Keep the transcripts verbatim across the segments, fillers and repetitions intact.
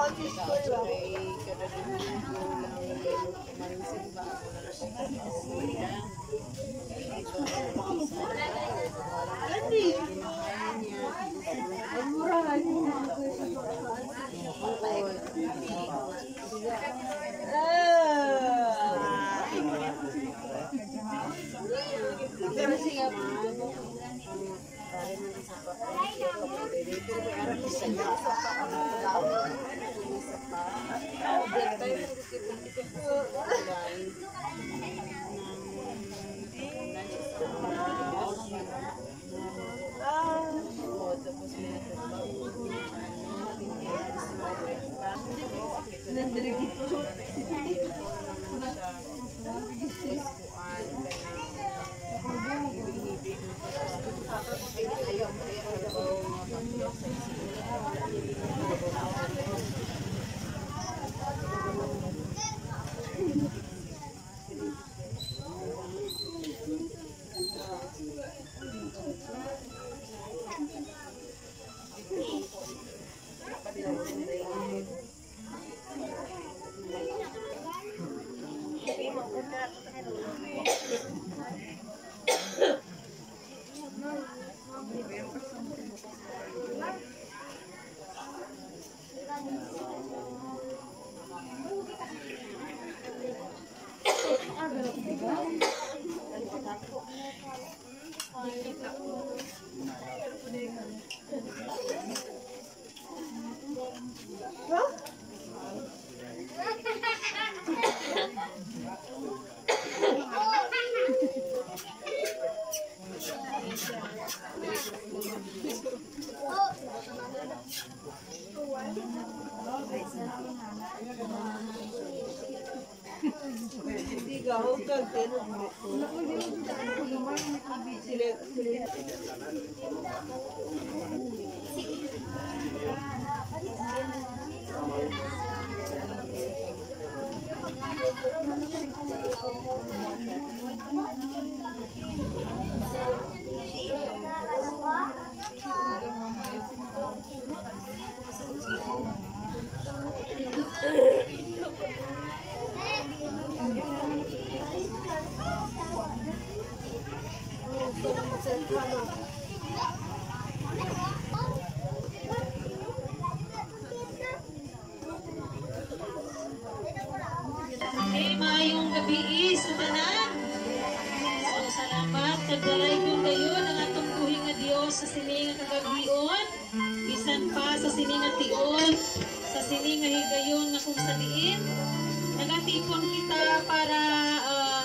Okay, maayong gabi sa tanan. So, salamat. Kagdalay ko kayo ng atong buhi nga Dios sa sining nga kagabion. Bisan pa sa sining nga tiol, sa sining nga higayon nga kung saliin. Nagatipon kita para uh,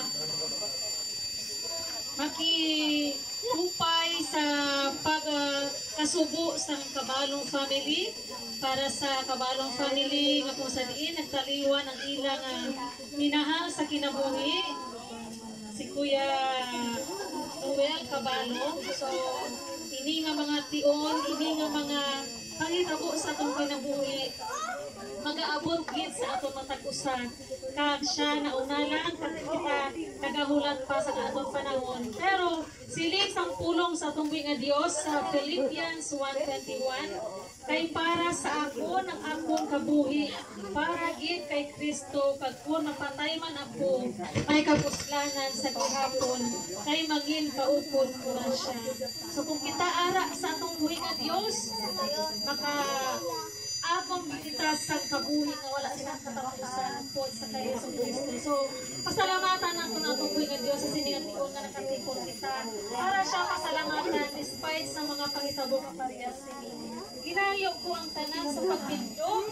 makihupay sa pagkasubo uh, sa Kabalong family. Para sa Kabalong family nga kung saliin, nagtaliwan ang ilang uh, minahal sa kinabuhi. Si Kuya Noel Cabalong. So, ini nga mga tion, ini nga mga pangitabo sa atong kinabuhi. Mag-aabot gid sa atong matag-usa. Kag siya na una lang kag kita nagahulat pa sa atong panahon. Pero siling sang pulong sa atong nga Dios sa Philippians one twenty-one kay para sa ako ng akong kabuhi, para gid kay Kristo kag kun mapatay man ako may kapuslanan sa gihapon kay maging kaupod ko na siya. So kung kita ara sa atong buhi nga Dios, maka apong kita sa kabuhi nga wala silang katapusan po sa kay Jesus Kristo. So, pasalamatan ako na itong buhay nga Diyos sa sinigatiyon nga nakatipon kita para siya pasalamatan despite sa mga pangitabo ka parehas sini. Ginayo ko ang tanan sa pagtindog.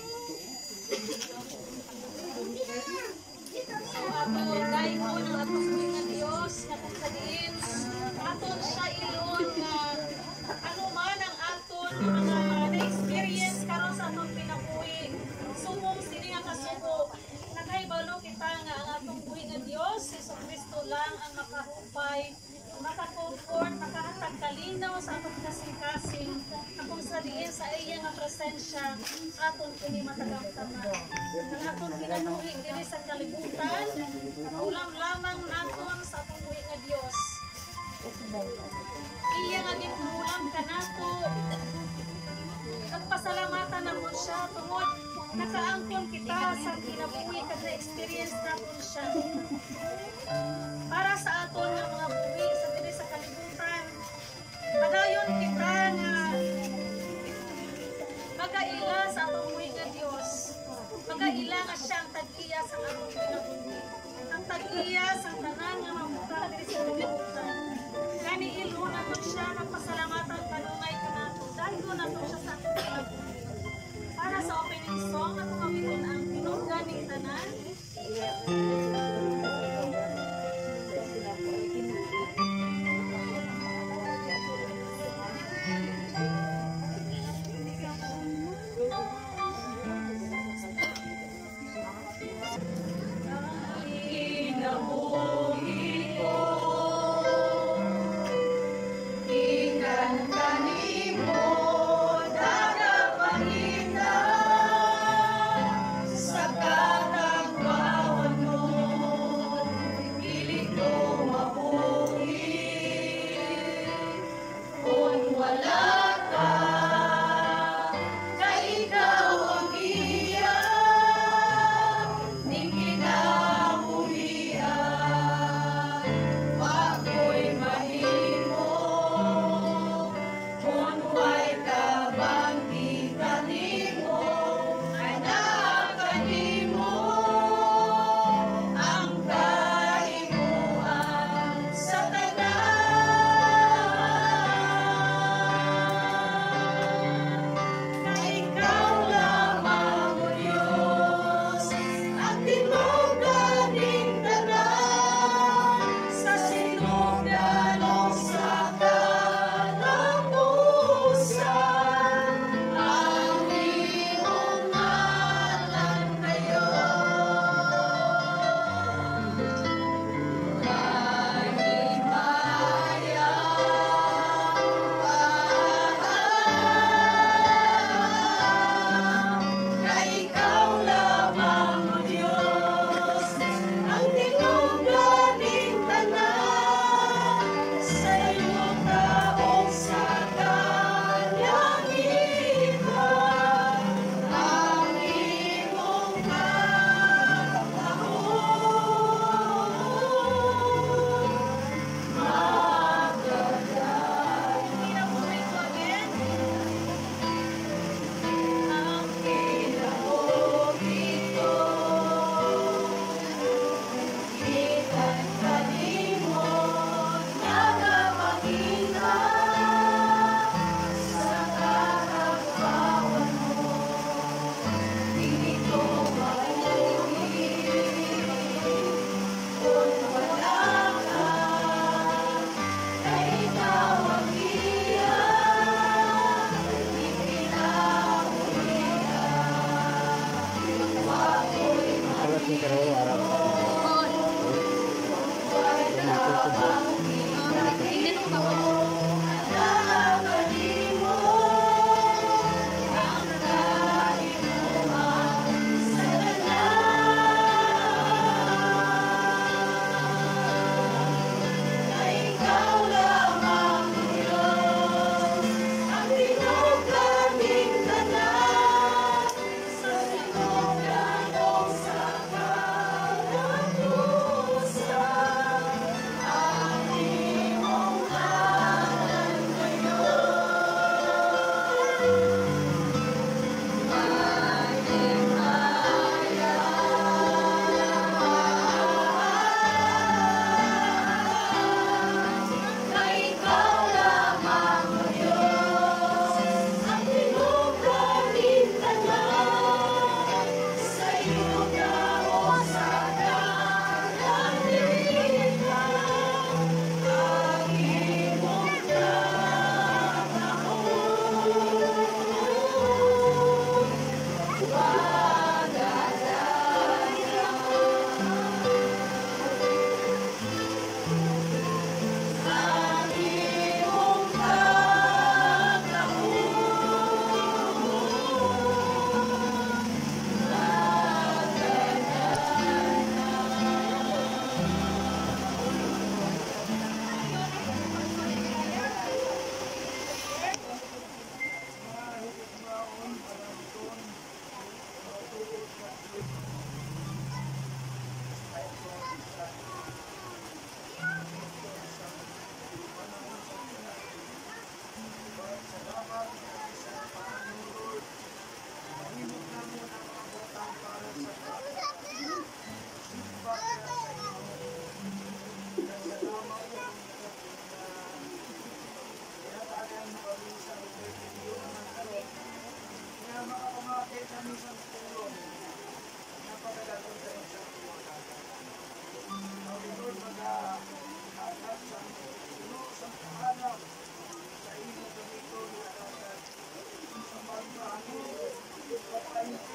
So, ato dahil mo ng atong buhay nga Diyos na kasaliin, aton siya iyon na ano man ang aton mga na-experience karon sa atong pinabuhi. Sumong sini nga kasugo, nakaibalo kita nga ang atong buhi nga Dios, Jesus Kristo lang ang makahupay, makakomfort, makahatag kalinaw sa atong kasing-kasing, akong saliin sa iya nga presensya, aton kini matagamtaman. Ang atong pinabuhi diri sa kalibutan, ulam lamang naton sa atong buhi nga Dios. Iya nga ginulam kanato. Nagpasalamatan na mo siya tungod nakaangkon kita sa kinabuhi kag na-experience natin siya. Para sa aton nga mga buhi sa diri sa kalibutan. Padayon kita nga magaila sa atong buhi nga Dios. Magaila nga siya ang tag-iya sa atong kinabuhi. Ang tag-iya sa tanan nga mabuta diri sa kalibutan. Kani ilo na to siya nagpasalamatan kanunay kanato. Dahil na to siya sa atong kinabuhi. Para sa opening song at kamiton ang tinugdan ni tanan. Ikan kanimo dagat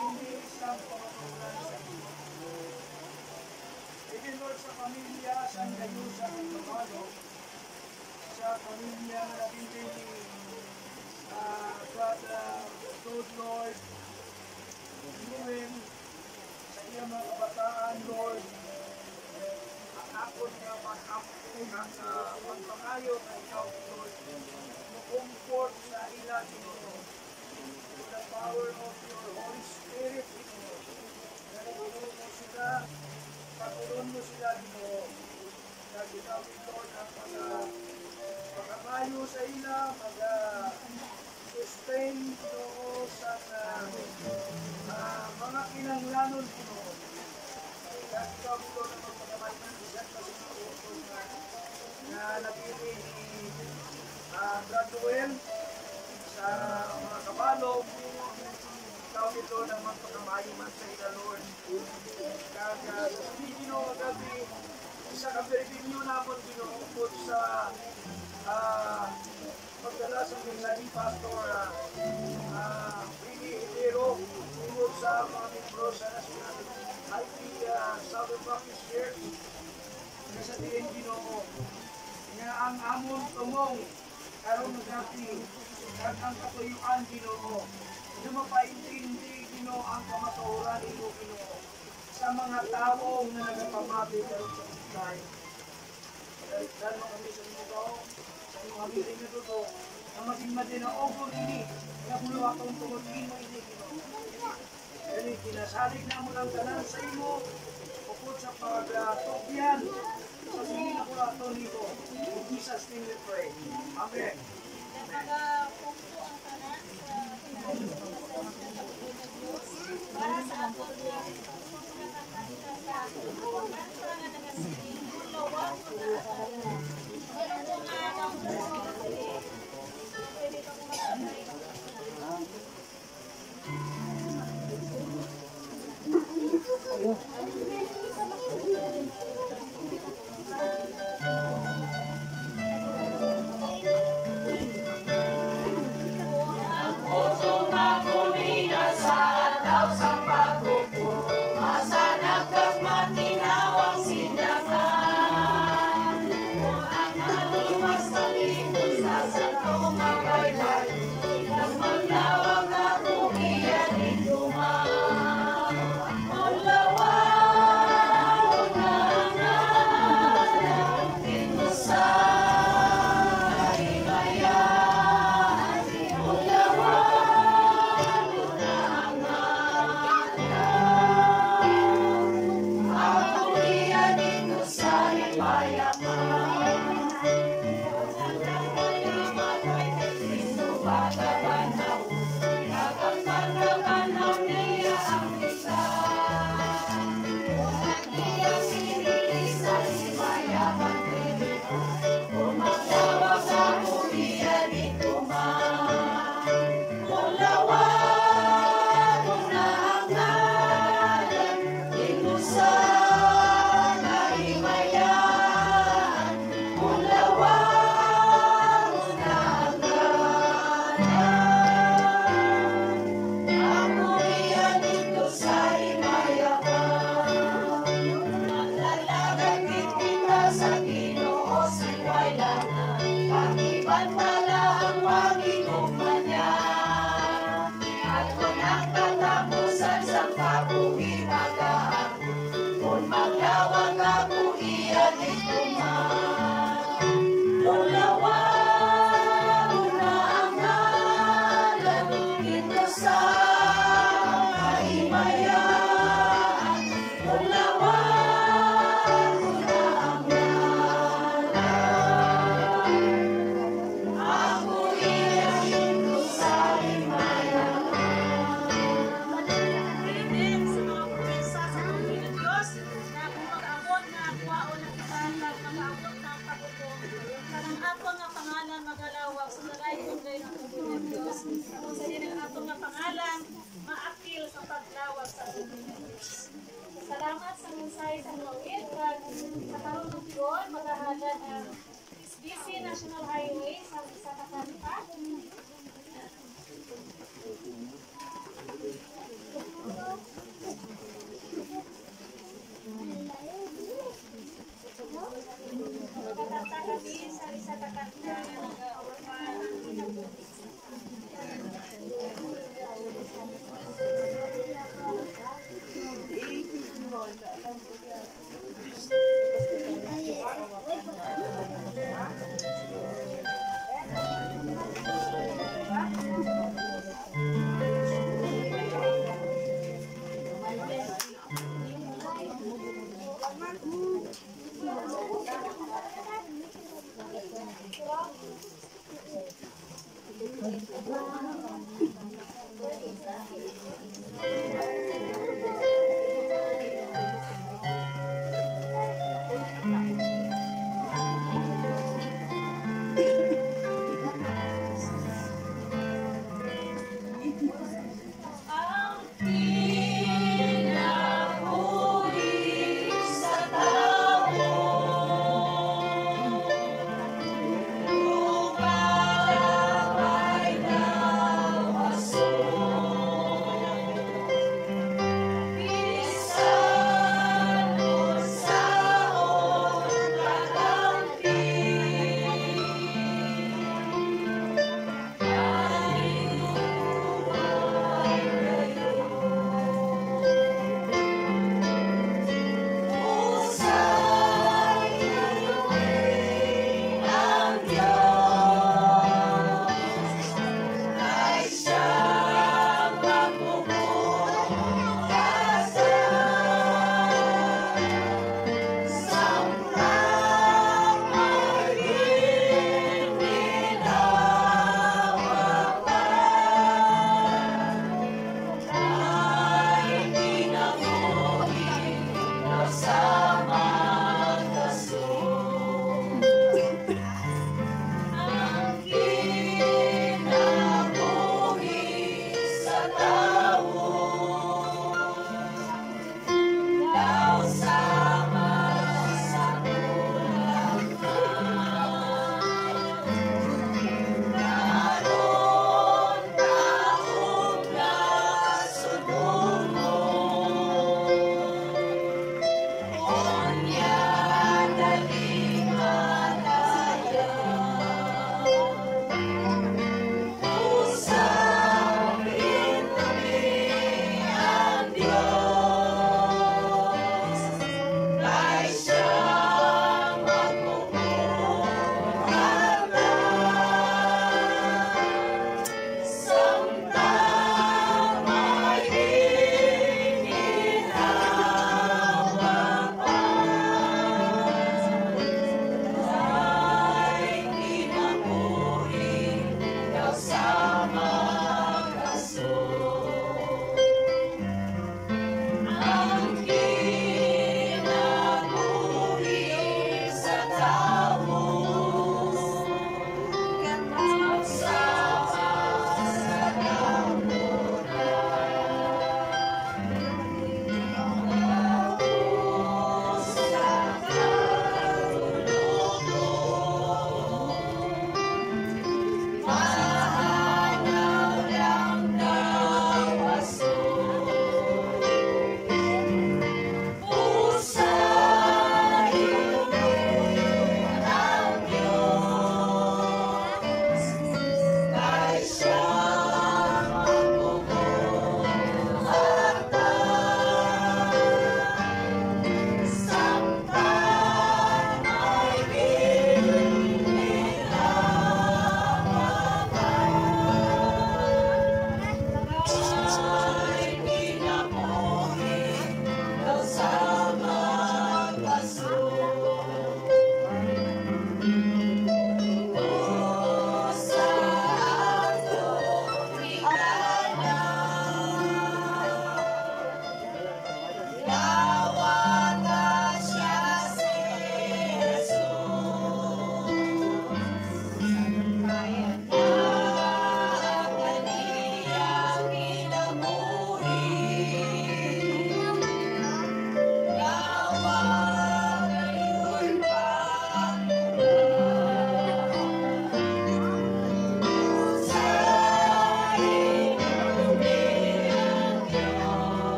hindi isang pamatulan sa iyo. Even Lord, sa pamilya, sa kayo sa pagkabalo, sa pamilya na nabindi ni uh, Brother Lord, Lord, Ruin, sa iyang mga kabataan, Lord, ang akon nga pag-apong ang uh, pagpakayo na ikaw, Lord, comfort sa ilang, Lord, with the power of your Holy Spirit, Lord, nalagulong mo sila, pagulong mo sila, Lord, na ginawin, Lord, ang mga pagkakayo sa ilang, mga sustain, Lord, sa uh, uh, mga kinanglanon, Lord. Kaya ikaw, Lord, ang magpagamay ng isang kasi mga utong na, na napili ni uh, Brad Noel sa mga kabalo, ikaw, Lord, ang magpagamay man sa ila, Lord. Kaya sa Pilipino, magabi, isa ka peripinyo na po pinuukod sa uh, pagdala sa mga ni Pastor uh, Willie Hidero tungkol sa mga membro sa National I P uh, Southern Baptist Church na sa D N Ginoo nga ang amon tumong karon nagati kag ang katuyuan Ginoo na mapaintindi Ginoo ang kamatuoran imo Ginoo sa mga tao na nagapamati karon sa buhay. Dahil kami sa inyo daw, sa inyo kami rin na ito, na maging madinaogol ini, na pulo akong tumulin mo ini, Dahil kinasalig na mo ng tanan sa imo, ukod sa pag-tokyan, sa singin na pula ito nito. In Jesus' name we pray. Amen. Nagpagpunkto ang tanan sa para sa ako salamat sa mensahe sa Lord. Sa karon ng Lord, maghahalan ang S B C National Highway sa sa Katanta.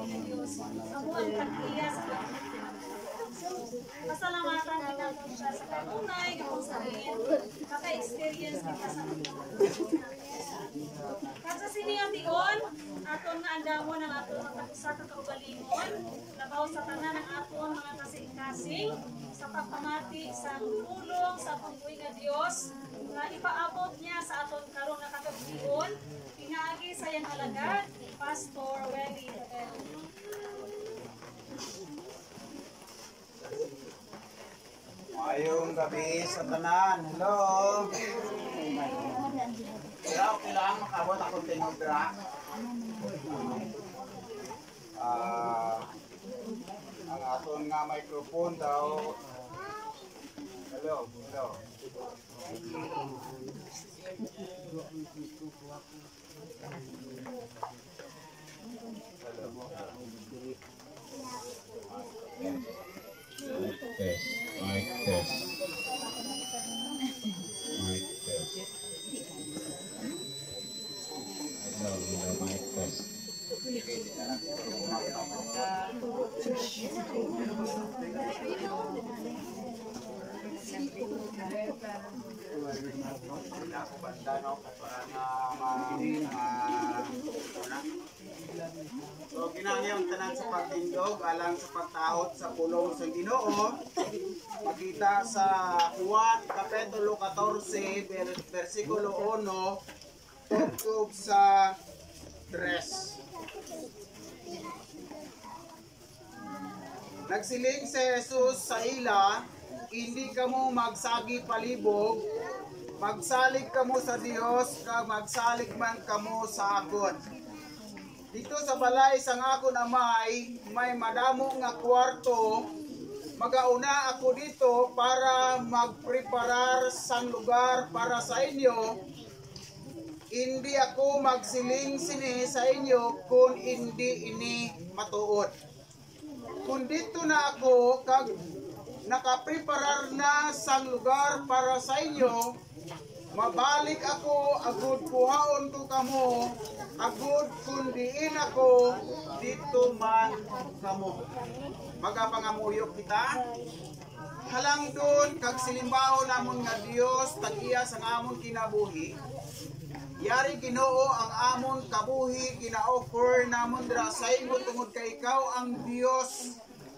ni Dios. Amo ang pag-iya sa pagkakita. Pasalamatan kita po siya sa kanunay nga kung sabihin, maka-experience kita sa pagkakita. Kasi siniyatigon, aton nga andamon ang aton sa kakaugalingon, labaw sa tanan ng aton mga kasing-kasing, sa pagpamati sa tulong sa pangbuhay nga Dios, na ipaabot niya sa aton karong nakakabigyon, pinaagi sa iyang alagad, Pastor Welly Tabel. Ayong gabi sa tanan. Hello. Kaya okay lang makabot ako tinudra. Ah, ang aton nga microphone daw. Hello, hello. Test, mic test. Mic test. Hello, hello, mic test. Ako banda no para na ma ma- So ginahangyan tanan sa pagtindog alang sa pagtaot sa pulong sa Ginoo. Makita sa Juan kapitulo fourteen ver- versikulo one tungkol sa tres. Nagsiling si Jesus sa ila, hindi kamo magsagi palibog, magsalig kamo sa Dios, kag magsalig man kamo sa akon. Dito sa balay sang akon amay, may madamo nga kwarto. Magauna ako dito para magpreparar sang lugar para sa inyo. Hindi ako magsiling sini sa inyo kung hindi ini matuod. Kung dito na ako, kag nakapreparar na sang lugar para sa inyo, mabalik ako, agud kuhaon ko kamo, agud kung diin ako, dito man kamo. Magapangamuyok kita. Halang doon, kag silimbaho namon nga Dios, tag-iya sang amon kinabuhi. Yari Ginoo ang amon kabuhi, kina-offer namon dira sa imo tungod kay ikaw ang Dios.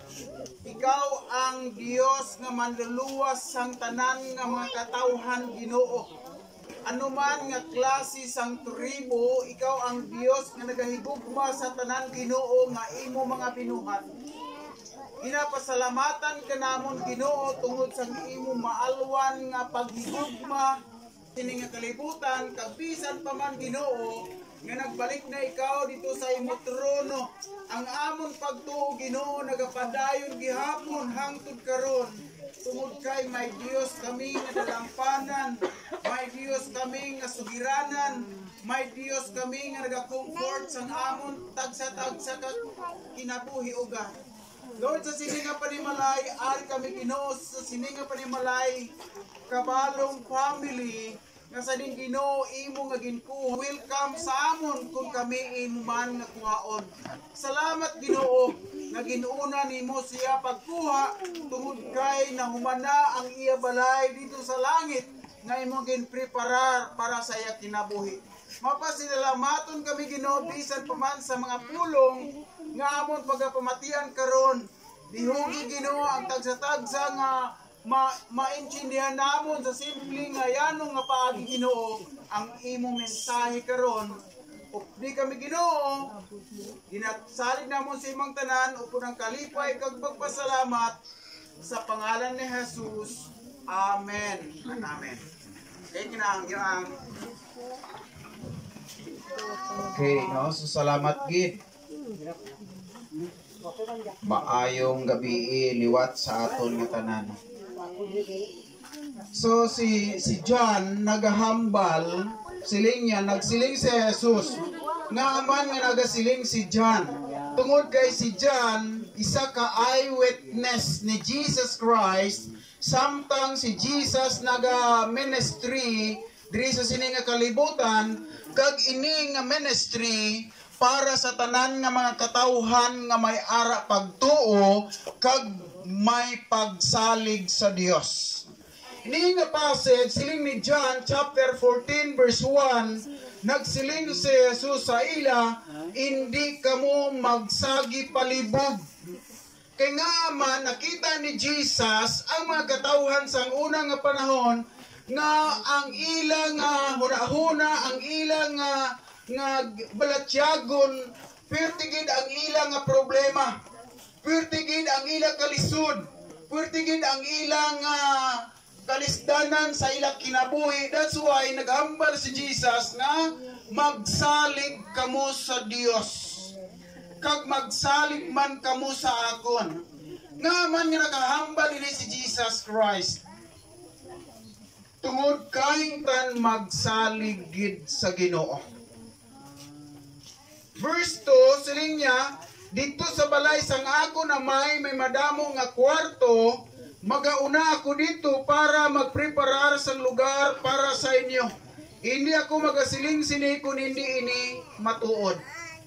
Ikaw ang Dios nga manluluwas sang tanan nga mga katawhan Ginoo. Ano man nga klase sang tribo, ikaw ang Dios nga nagahigugma sa tanan Ginoo nga imo mga binuhat. Ginapasalamatan ka namon Ginoo tungod sa imo maalwan nga paghigugma kini nga kalibutan, kag bisan pa man Ginoo nga nagbalik na ikaw dito sa imo trono. Ang amon pagtuo Ginoo nagapadayon gihapon hangtod karon. Tungod kay may Dios kami nga dalampanan, may Dios kami nga sugiranan, may Dios kami nga naga-comfort sang amon tagsa-tagsa ka kinabuhi uga. Lord, sa sininga panimalay, ari kami Ginoo sa sininga panimalay, kabalong family, nga sa din Ginoo imo nga ginkuha. Welcome sa amon kung kami imo man nga kuhaon. Salamat Ginoo nga ginuuna nimo siya pagkuha tungod kay nahumana ang iya balay dito sa langit nga imo ginpreparar para sa iya kinabuhi. Mapasilalamaton kami Ginoo bisan pa man sa mga pulong nga amon pagapamatian karon. Dihugi Ginoo ang tagsa-tagsa nga ma maintindihan namon sa simple nga yanong nga paagi Ginoo ang imo mensahe karon. O di kami Ginoo, ginasalig namon sa imong tanan upod ang kalipay kag pagpasalamat sa pangalan ni Jesus. Amen. Amen. Okay, kinahangyan. Okay, no, so salamat gid. Maayong gabi liwat sa aton nga tanan. So si si John nagahambal siling niya, nagsiling si Jesus nga man nga nagasiling si John tungod kay si John isa ka eyewitness ni Jesus Christ samtang si Jesus naga ministry diri sa sini nga kalibutan kag ini nga ministry para sa tanan nga mga katawhan nga may ara pagtuo kag may pagsalig sa Dios. Ini nga passage siling ni John chapter fourteen verse one, nagsiling si Jesus sa ila, hindi kamo magsagi palibog. Kay nga man nakita ni Jesus ang mga katawhan sa unang nga panahon nga ang ilang nga hunahuna, ang ilang nga nga balatyagon, pertigid ang ilang nga problema, pertigid ang ilang kalisod, pertigid ang ilang nga kalisdanan sa ilang kinabuhi. That's why naghambal si Jesus nga magsalig kamo sa Dios. Kag magsalig man kamo sa akon. Nga man nga nakahambal ini si Jesus Christ. Tungod kay tan magsalig gid sa Ginoo. Verse two, siling niya, dito sa balay sang ako na may may madamo nga kwarto, magauna ako dito para magpreparar sa lugar para sa inyo. Hindi ako magasiling sini kung hindi ini matuod.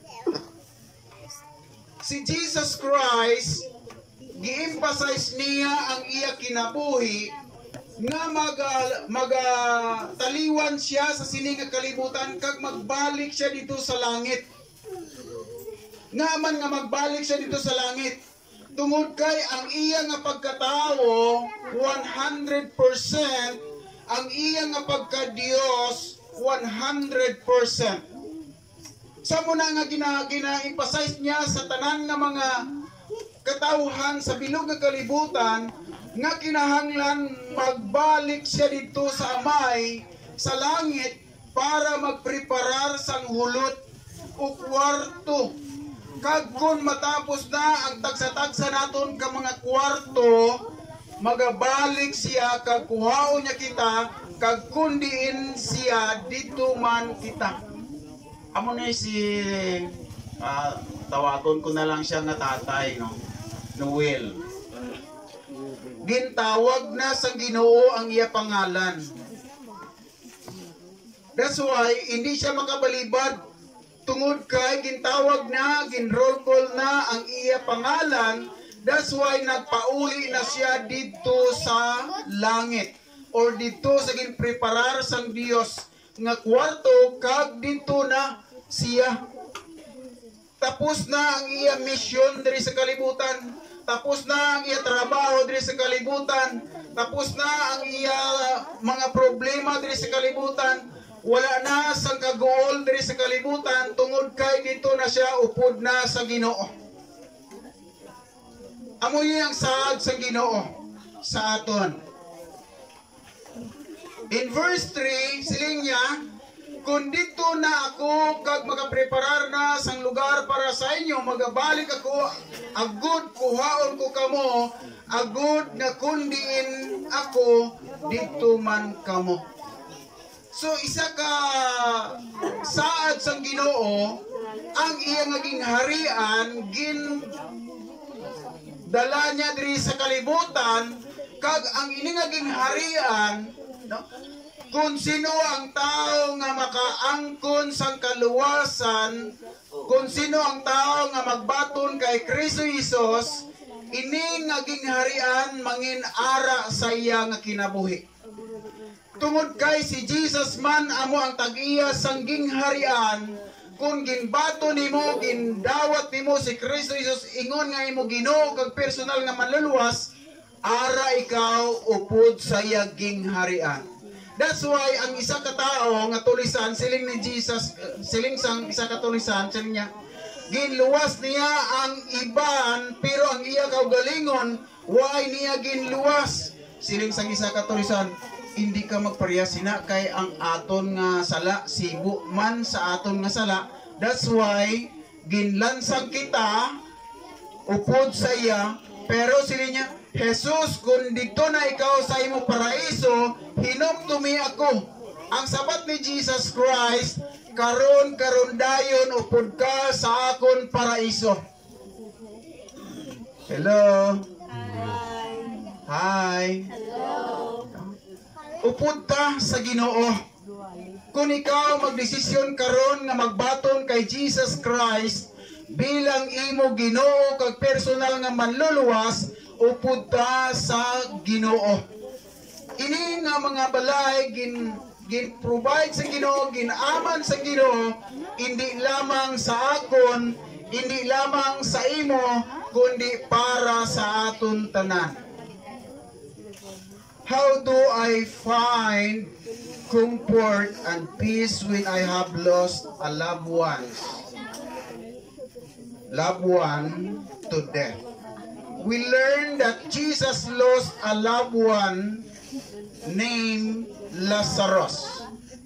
Si Jesus Christ, gi-emphasize niya ang iya kinabuhi nga maga, maga taliwan siya sa sining nga kalibutan kag magbalik siya dito sa langit. Nga man nga magbalik siya dito sa langit. Tungod kay ang iya nga pagkatao one hundred percent, ang iya nga pagka-Dios one hundred percent. Sa muna nga gina-emphasize niya sa tanan nga mga katawhan sa bilog nga kalibutan nga kinahanglan magbalik siya dito sa amay sa langit para magpreparar sang hulot o kwarto. Kag kun matapos na ang tagsa-tagsa naton ka mga kwarto, magabalik siya kag kuhaon niya kita kag kundiin siya dito man kita. Amo na si uh, tawagon ko na lang siya nga tatay, no? Noel. Gintawag na sa Ginoo ang iya pangalan. That's why hindi siya makabalibad tungod kay gintawag na, ginroll call na ang iya pangalan. That's why nagpauli na siya dito sa langit or dito sa ginpreparar sang Dios nga kwarto kag dito na siya. Tapos na ang iya mission diri sa kalibutan. Tapos na ang iya trabaho diri sa kalibutan. Tapos na ang iya mga problema diri sa kalibutan. Wala na sang kagool diri sa kalibutan tungod kay dito na siya upod na sa Ginoo. Amo yung saad sa Ginoo sa aton. In verse three, siling niya, kung dito na ako kag magapreparar na sang lugar para sa inyo, magabalik ako, agud kuhaon ko kamo, agud nga kundiin ako, dito man kamo. So isa ka saad sang Ginoo, ang iya naging harian, gin dala niya diri sa kalibutan, kag ang ini naging harian, no? Kung sino ang tao nga makaangkon sang kaluwasan, kung sino ang tao nga magbaton kay Kristo Jesus, ini naging harian mangin ara sa iya nga kinabuhi. Tungod kay si Jesus man amo ang tag-iya sang gingharian, kung ginbato nimo, gindawat nimo si Kristo Jesus ingon nga imo Ginoo kag personal nga manluluwas, ara ikaw upod sa iya gingharian. That's why ang isa ka tao nga tulisan siling ni Jesus, siling sang isa ka tulisan siling niya, ginluwas niya ang iban pero ang iya kaugalingon why niya ginluwas. Siling sang isa ka tulisan, hindi ka magparehas sina kay ang aton nga sala sibo man sa aton nga sala. That's why ginlansang kita upod sa iya. Pero siling niya, Jesus, kung dito na ikaw sa imo paraiso, hinumtumi ako. Ang sabat ni Jesus Christ, karon karon dayon upod ka sa akon paraiso. Hello. Hi. Hi. Hello. Upod ta sa Ginoo. Kung ikaw magdesisyon karon nga magbaton kay Jesus Christ bilang imo Ginoo kag personal nga manluluwas, upod ta sa Ginoo. Ini nga mga balay gin gin-provide sa Ginoo, ginaman sa Ginoo, hindi lamang sa akon, hindi lamang sa imo, kundi para sa aton tanan. How do I find comfort and peace when I have lost a loved one? Loved one to death. We learn that Jesus lost a loved one named Lazarus.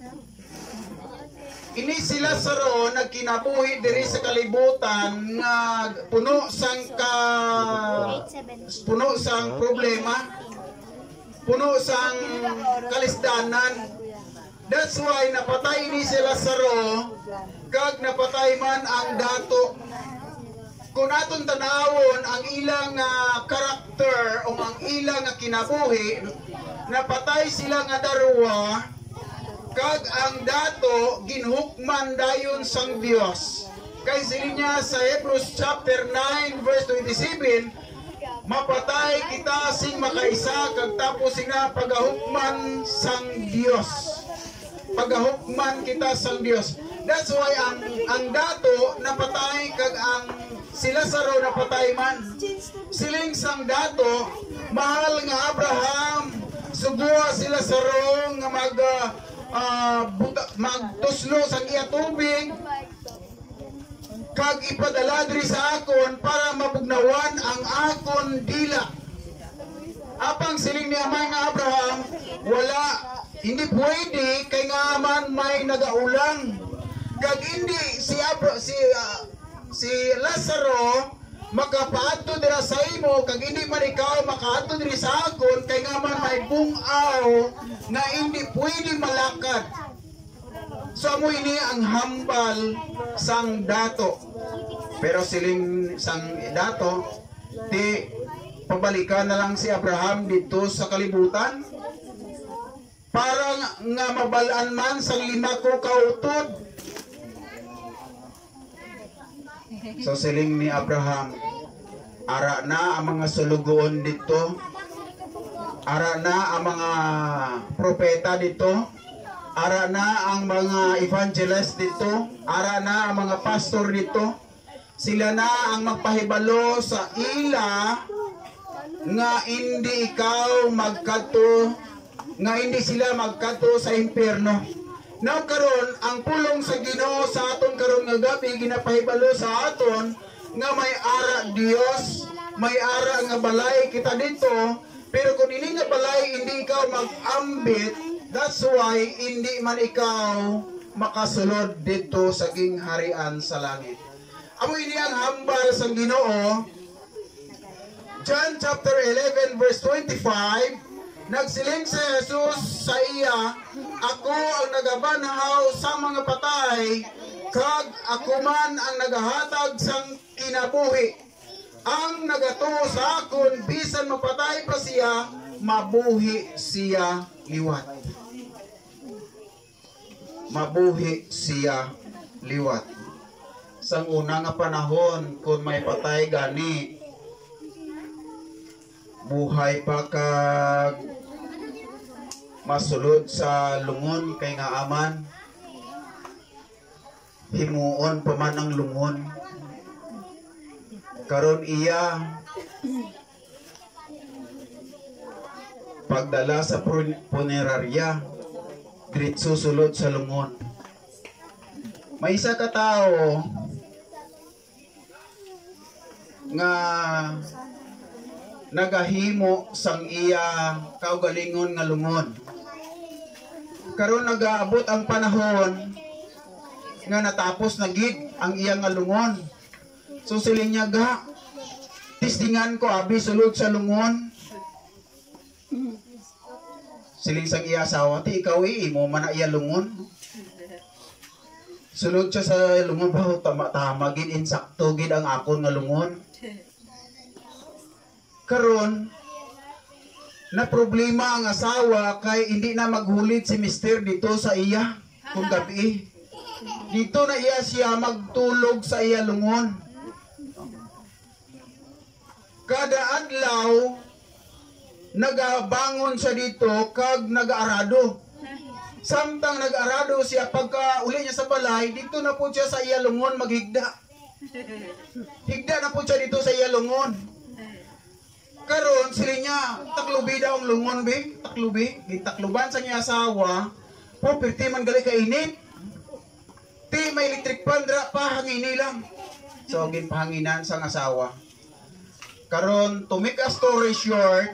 Ini si Lazaro nagkinabuhi diri sa kalibutan nga puno sang ka puno sang problema, puno sang kalisdanan. That's why napatay ni si Lazaro kag napatay man ang dato. Kung aton tanawon ang ilang uh, karakter o ang ilang uh, kinabuhi, napatay sila nga darwa kag ang dato ginhukman dayon sang Dios. Kay silinya sa Hebrews chapter nine verse twenty-seven, mapatay kita sing makaisa kag tapos sina pagahukman sang Dios. Pagahukman kita sang Dios. That's why ang ang dato napatay kag ang si Lazaro napatay man. Siling sang dato mahal nga Abraham sugwa si Lazaro nga mag uh, buta, magtuslo sang iya tubig kag ipadala diri sa akon para mabugnawan ang akon dila. Apang siling ni amay nga Abraham, wala, hindi pwede kay nga man may nagaulang. Kag hindi si Abra, si uh, si Lazaro makapaadto dira sa imo kag hindi man ikaw makaadto diri sa akon kay nga man may bungaw na hindi pwede malakad. So amo ini ang hambal sang dato. Pero siling sang dato ti pabalikan na lang si Abraham dito sa kalibutan para nga mabalaan man sang lima ko kautod. So siling ni Abraham, ara na ang mga sulugoon dito, ara na ang mga propeta dito, ara na ang mga evangelist dito, ara na ang mga pastor dito. Sila na ang magpahibalo sa ila nga hindi ikaw magkadto, nga hindi sila magkadto sa impyerno. Now karon ang pulong sa Ginoo sa aton karon nga gabi ginapahibalo sa aton nga may ara Dios, may ara nga balay kita dito, pero kung ini nga balay hindi ikaw mag-ambit, that's why hindi man ikaw makasulod dito sa gingharian sa langit. Amo ini ang hambal sa Ginoo. John chapter eleven verse twenty-five, nagsiling si Jesus sa iya, ako ang nagabanhaw sa mga patay, kag ako man ang nagahatag sang kinabuhi. Ang nagatuo sa akon, bisan mapatay pa siya, mabuhi siya liwat. Mabuhi siya liwat. Sang una nga panahon, kung may patay gani, buhay pa kag masulod sa lungon kay nga aman, himuon pa man ang lungon. Karon iya pagdala sa punerarya, diretso sulod sa lungon. May isa ka tao nga nagahimo sang iya kaugalingon nga lungon. Karon nagaabot ang panahon nga natapos na gid ang iya nga lungon. So siling niya ga, tistingan ko abi sulod sa lungon. Siling sang iya asawa, ti ikaw eh, imo man na iya lungon. Sulod siya sa lungon, ba tama-tama gid, insakto gid ang akon nga lungon. Karon na problema ang asawa kay hindi na maghulit si mister dito sa iya. kung gabi. Dito na iya siya magtulog sa iya lungon. Kada adlaw nagabangon siya dito kag nag-aarado. Samtang nag-aarado siya, pagka uli niya sa balay, dito na po siya sa iya lungon maghigda. Higda na po siya dito sa iya lungon. Karon sila niya, taklubi daw ang lungon, be. Taklubi. Gitakluban sa niya asawa. Po, pirti man gali kainit. Ti, may electric pan, dra pa, hangini lang. So, ginpahanginan sa asawa. Karon, to make a story short,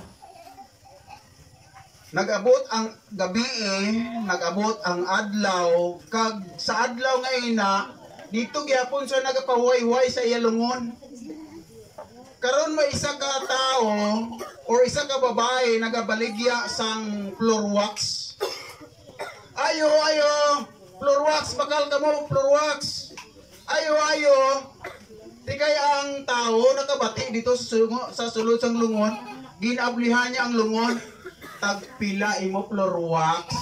nag-abot ang gabi eh, nag-abot ang adlaw, kag sa adlaw nga ina, dito gyapon siya nagapahuay-huay sa iya lungon. Karon may isa ka tao or isa ka babae nagabaligya sang floor wax. Ayo, ayo, floor wax, bakal ka mo, floor wax. Ayo, ayo. Di kaya ang tao nakabati dito sa, sulungo, sa sulod sang lungon, ginablihan niya ang lungon. Tagpila imo floor wax.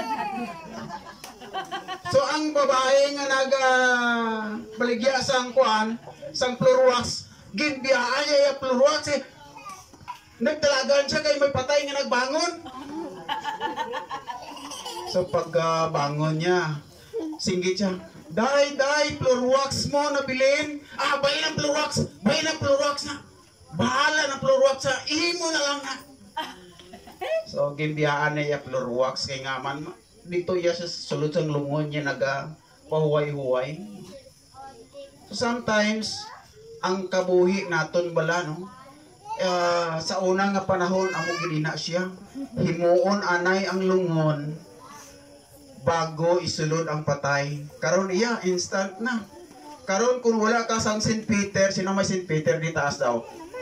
So ang babae nga naga baligya sang kuan, sang floor wax, ginbiyaan niya yung floor wax eh. Nagdalagan siya kay may patay nga nagbangon. So pag uh, bangon niya, singgit siya, Day, day, floor wax mo nabilin. Ah, bayin ang floor wax, bayin ang floor wax na. Bahala ng floor wax sa imo na lang na. So, gimbiyaan niya floor wax kay nga man. Dito iya sa sulod sang lungon niya naga pahuway-huway. So, sometimes, ang kabuhi naton bala, no? Uh, sa unang nga panahon, amo gilina siya. Himuon anay ang lungon bago isulod ang patay. Karon iya, instant na. Karon kung wala ka sang Saint Peter, sino may Saint Peter di taas daw?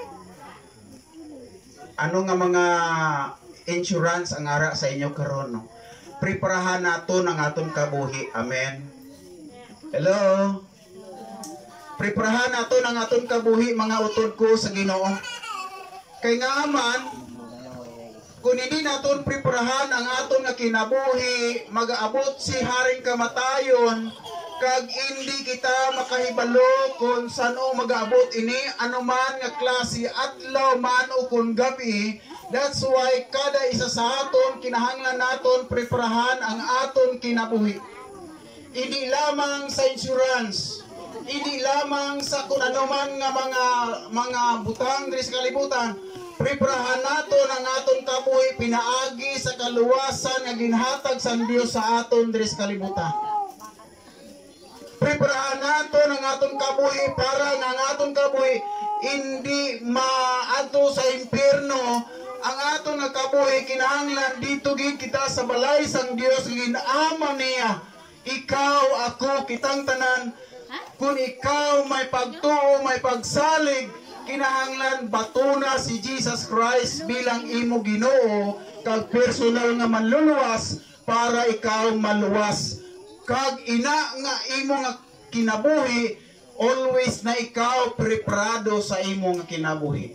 Ano nga mga insurance ang ara sa inyo karon, no? Preparahan nato ang aton kabuhi. Amen. Hello. Preparahan nato ang aton kabuhi, mga utod ko sa Ginoo. Kay nga man, kung hindi naton preparahan ang aton nga kinabuhi, mag-aabot si haring kamatayon, kag hindi kita makahibalo kung sano mag-aabot ini, anuman nga klase adlaw man o kung gabi. That's why kada isa sa aton kinahanglan naton preparahan ang aton kinabuhi. Hindi lamang sa insurance, hindi lamang sa kung anuman nga mga mga butang diri sa kalibutan. Preparahan naton ang aton kabuhi pinaagi sa kaluwasan nga ginhatag sa Dios sa aton diri sa kalibutan. Preparahan naton ang aton kabuhi para nga ang aton kabuhi hindi maadto sa impierno. Ang aton nga kabuhi kinahanglan dito gid kita sa balay sang Dios ginama niya. Ikaw, ako, kitang tanan. Kung ikaw may pagtuo, may pagsalig, kinahanglan batuna si Jesus Christ bilang imo Ginoo kag personal nga manluluwas para ikaw maluwas. Kag ina nga imo nga kinabuhi, always na ikaw preparado sa imo nga kinabuhi.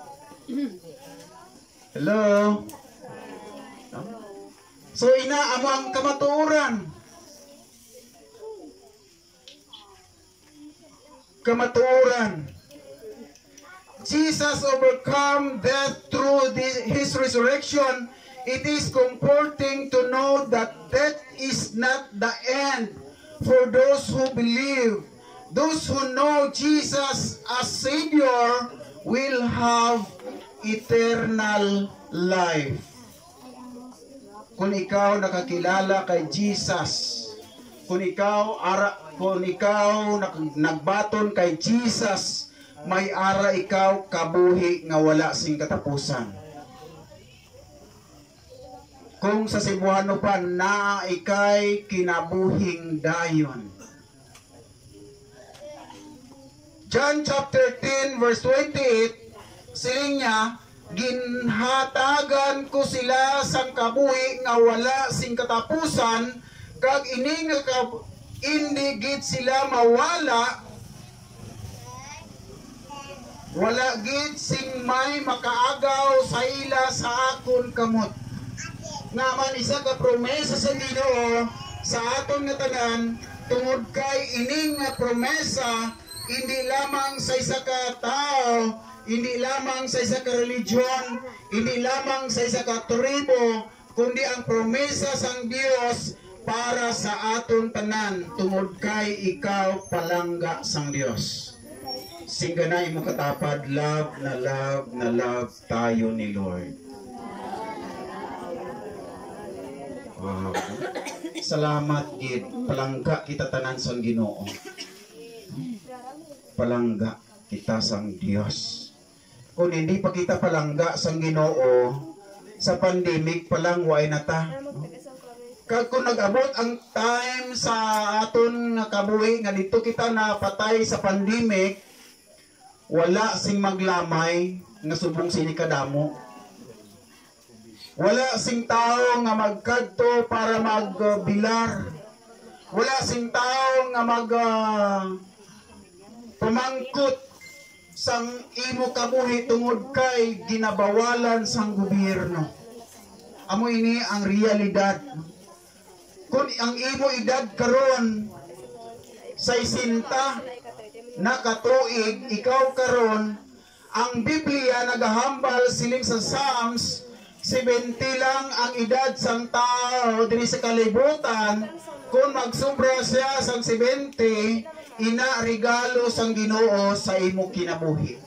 Hello? So ina amo ang kamatuoran. Kamatuoran. Jesus overcome death through this, his resurrection. It is comforting to know that death is not the end for those who believe. Those who know Jesus as Savior will have eternal life. Kung ikaw nakakilala kay Jesus, kung ikaw ara, kung ikaw nagbaton kay Jesus, may ara ikaw kabuhi nga wala sing katapusan. Kung sa Cebuano pa na ikay kinabuhing dayon. John chapter ten verse twenty-eight, siling niya, ginhatagan ko sila sang kabuhi nga wala sing katapusan, kag ini nga kab hindi gid sila mawala, wala gid sing may makaagaw sa ila sa akon kamot. Nga man isa ka promesa sa Ginoo sa aton nga tanan tungod kay ining nga promesa hindi lamang sa isa ka tao, hindi lamang sa isa ka religion, hindi lamang sa isa ka tribo, kundi ang promesa sang Dios para sa aton tanan tungod kay ikaw palangga sang Dios. Singganay mo katapad, love na love na love tayo ni Lord. Wow. Salamat gid, palangga kita tanan sang Ginoo. Palangga kita sang Dios. Kung hindi pa kita palangga sang Ginoo, sa pandemic pa lang way nata. Kag kung nag-abot ang time sa aton nga kabuhi nga dito kita napatay sa pandemic, wala sing maglamay nga subong sini kadamo. Wala sing tao nga magkadto para magbilar. Wala sing tao nga mag uh, pamangkot sang imo kabuhi tungod kay ginabawalan sang gobyerno. Amo ini ang realidad. Kung ang imo edad karon saisinta na katuig, ikaw karon, ang Biblia nagahambal siling sa Psalms seventy lang ang edad sang tao diri sa kalibutan. Kung magsubra siya sang seventy, ina regalo sang Ginoo sa imo kinabuhi.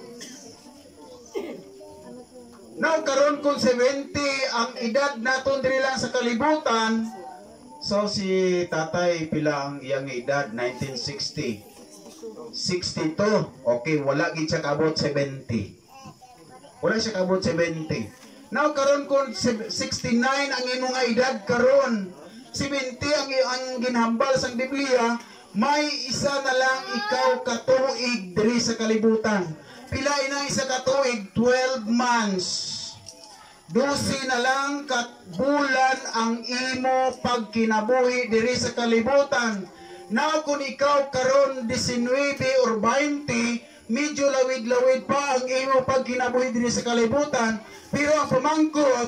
Now karon kung seventy ang edad naton diri lang sa kalibutan, so si tatay pila ang iyang edad? nineteen sixty. sixty-two. Okay, wala gid siya kabot seventy. Wala siya kabot seventy. Now karon kung sixty-nine ang imo nga edad karon, seventy ang ang ginhambal sang Biblia, may isa na lang ikaw katuig diri sa kalibutan. Pila ina isa katuig? twelve months. Dosi na lang kat bulan ang imo pagkinabuhi diri sa kalibutan. Na kung ikaw karon nineteen or twenty, medyo lawid-lawid pa ang imo pagkinabuhi diri sa kalibutan. Pero ang pamangkot,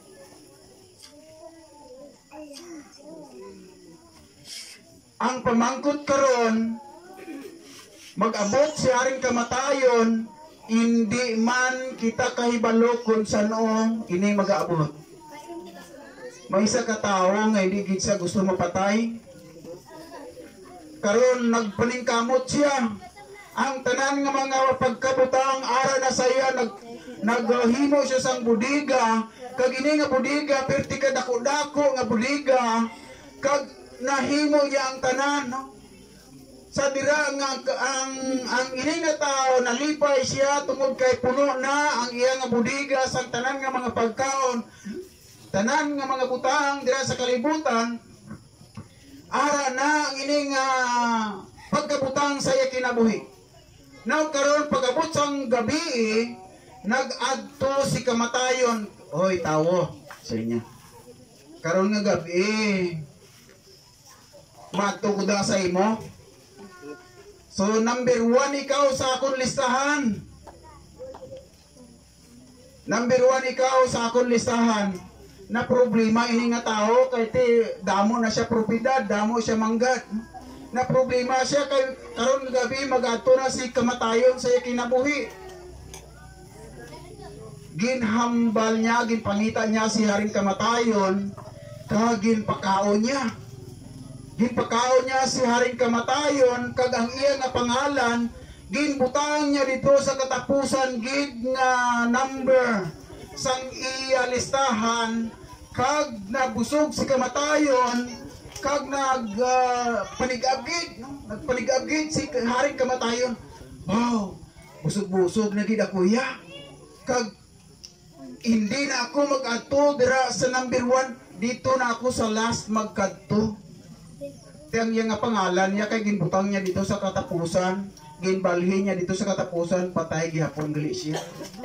ang pamangkot karon, mag-abot si haring kamatayon, hindi man kita kahibalo kung saan ini mag-aabot. May isa ka tao nga hindi gid siya gusto mapatay. Karon nagpaningkamot siya. Ang tanan nga mga pagkabutang ara na saya nag naghimo siya sang budiga. Kag ini nga budiga perti ka dako-dako nga budiga. Kag nahimo niya ang tanan, no? Sa dira nga ang ang ini nga tao nalipay siya tungod kay puno na ang iya nga budiga sang tanan nga mga pagkaon, tanan nga mga butang dira sa kalibutan. Ara na ang ini nga pagkabutang saya kinabuhi. Now karon pagabot sang gabi, nag-adto si kamatayon. Oy tawo sa inyo. Karon nga gabi, magtukuda sa imo. So number one ikaw sa akong listahan. Number one ikaw sa akong listahan. Na problema ini nga tao kay ti damo na siya propiedad, damo siya manggat. Na problema siya kay karon nga gabi mag-adto na si kamatayon sa kinabuhi. Ginhambal niya, ginpangita niya si haring kamatayon, kag ginpakaon niya. Ginpakaon niya si haring kamatayon, kag ang iya nga pangalan, ginbutang niya dito sa katapusan gid nga number sang iya listahan, kag nabusog si kamatayon, kag nag uh, panigagid, no? Nagpanigagid si haring kamatayon. Wow, busog-busog na gid ako ya. Kag hindi na ako mag-adto dira sa number one, dito na ako sa last magkadto. Tiyang iya nga pangalan niya kay ginbutang niya dito sa katapusan, ginbalhin niya dito sa katapusan, patay gihapon gali siya.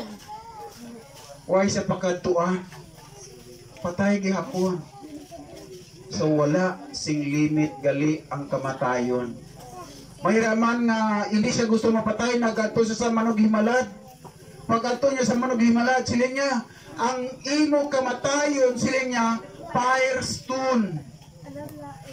Why sa pakadtuan? Patay gihapon. So wala sing limit gali ang kamatayon. Mahiraman nga hindi siya gusto mapatay, nagadto siya sa Manug Himalad. Pag-adto niya sa Manug Himalad, sila niya, ang imo kamatayon, sila niya, fire stone.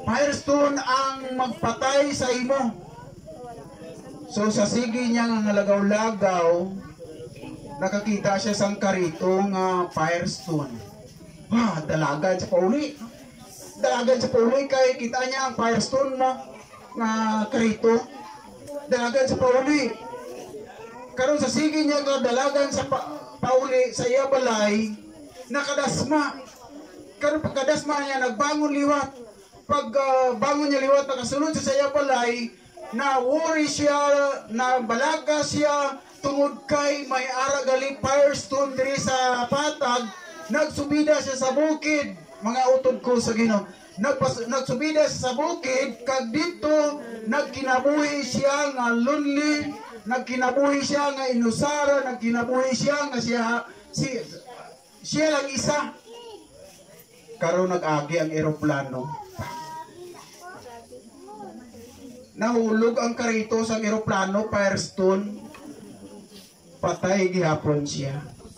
Firestone ang magpatay sa imo. So sa sige niya nga lagaw-lagaw, nakakita siya sang karito nga Firestone. Ah, dalagan sa pauli. Dalagan sa pauli kay kita niya ang Firestone mo nga karito. Dalagan sa pauli. Karon sa sige niya nga dalagan sa pa pauli sa iya balay, nakadasma. Karon pagkadasma niya nagbangon liwat. Pag uh, bangon niya liwat nakasunod sa iya balay, na worry siya, na balaga siya tungod kay may ara gali Firestone diri sa patag. Nagsubida siya sa bukid, mga utod ko sa Ginoo. Nagpas nagsubida siya sa bukid, kag dito nagkinabuhi siya nga lonely, nagkinabuhi siya nga inusara, nagkinabuhi siya nga siya si, siya lang isa. Karon nag-agi ang eroplano. Nahulog ang karito sa eroplano, Firestone. Patay gihapon siya.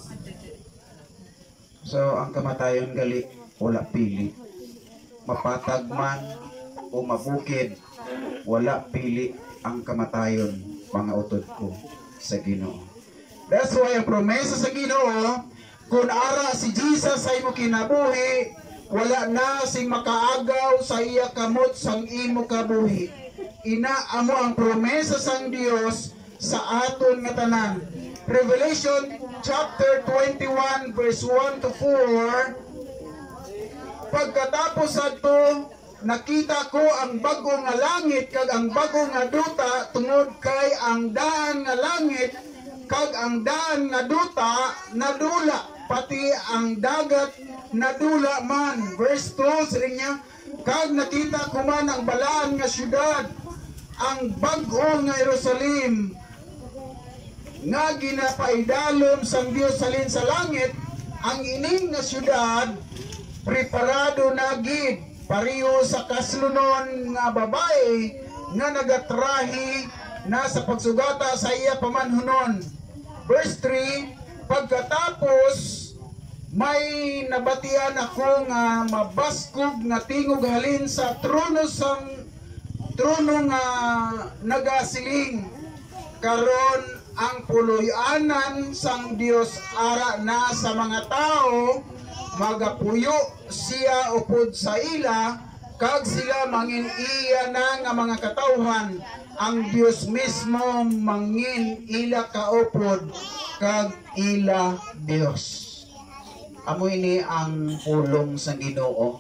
So, ang kamatayon gali, wala pili. Mapatag man o mabukid, wala pili ang kamatayon, mga utod ko sa Ginoo. That's why ang promesa sa Ginoo, kung ara si Jesus sa imo kinabuhi, wala na sing makaagaw sa iya kamot sang imo kabuhi. Ina amo ang promesa sang Dios sa aton nga tanan. Revelation chapter twenty-one verse one to four. Pagkatapos adto nakita ko ang bago nga langit kag ang bago nga duta, tungod kay ang daan nga langit kag ang daan nga duta nadula, pati ang dagat nadula man. Verse two siring niya, kag nakita ko man ang balaan nga syudad, ang bago nga Jerusalem, nga ginapaidalom sang Dios salin sa langit. Ang ining nga syudad preparado na gid pareho sa kaslunon nga babae nga nagatrahi na sa pagsugata sa iya pamanhunon. Verse three, pagkatapos may nabatian ako nga mabaskog nga tingog halin sa trono sang trono nga nagasiling. Karon ang puloy-anan sang Dios ara na sa mga tao, magapuyo siya upod sa ila, kag sila mangin iya na nga mga katawhan. Ang Dios mismo mangin ila kaupod kag ila Dios. Amo ini ang pulong sa Ginoo.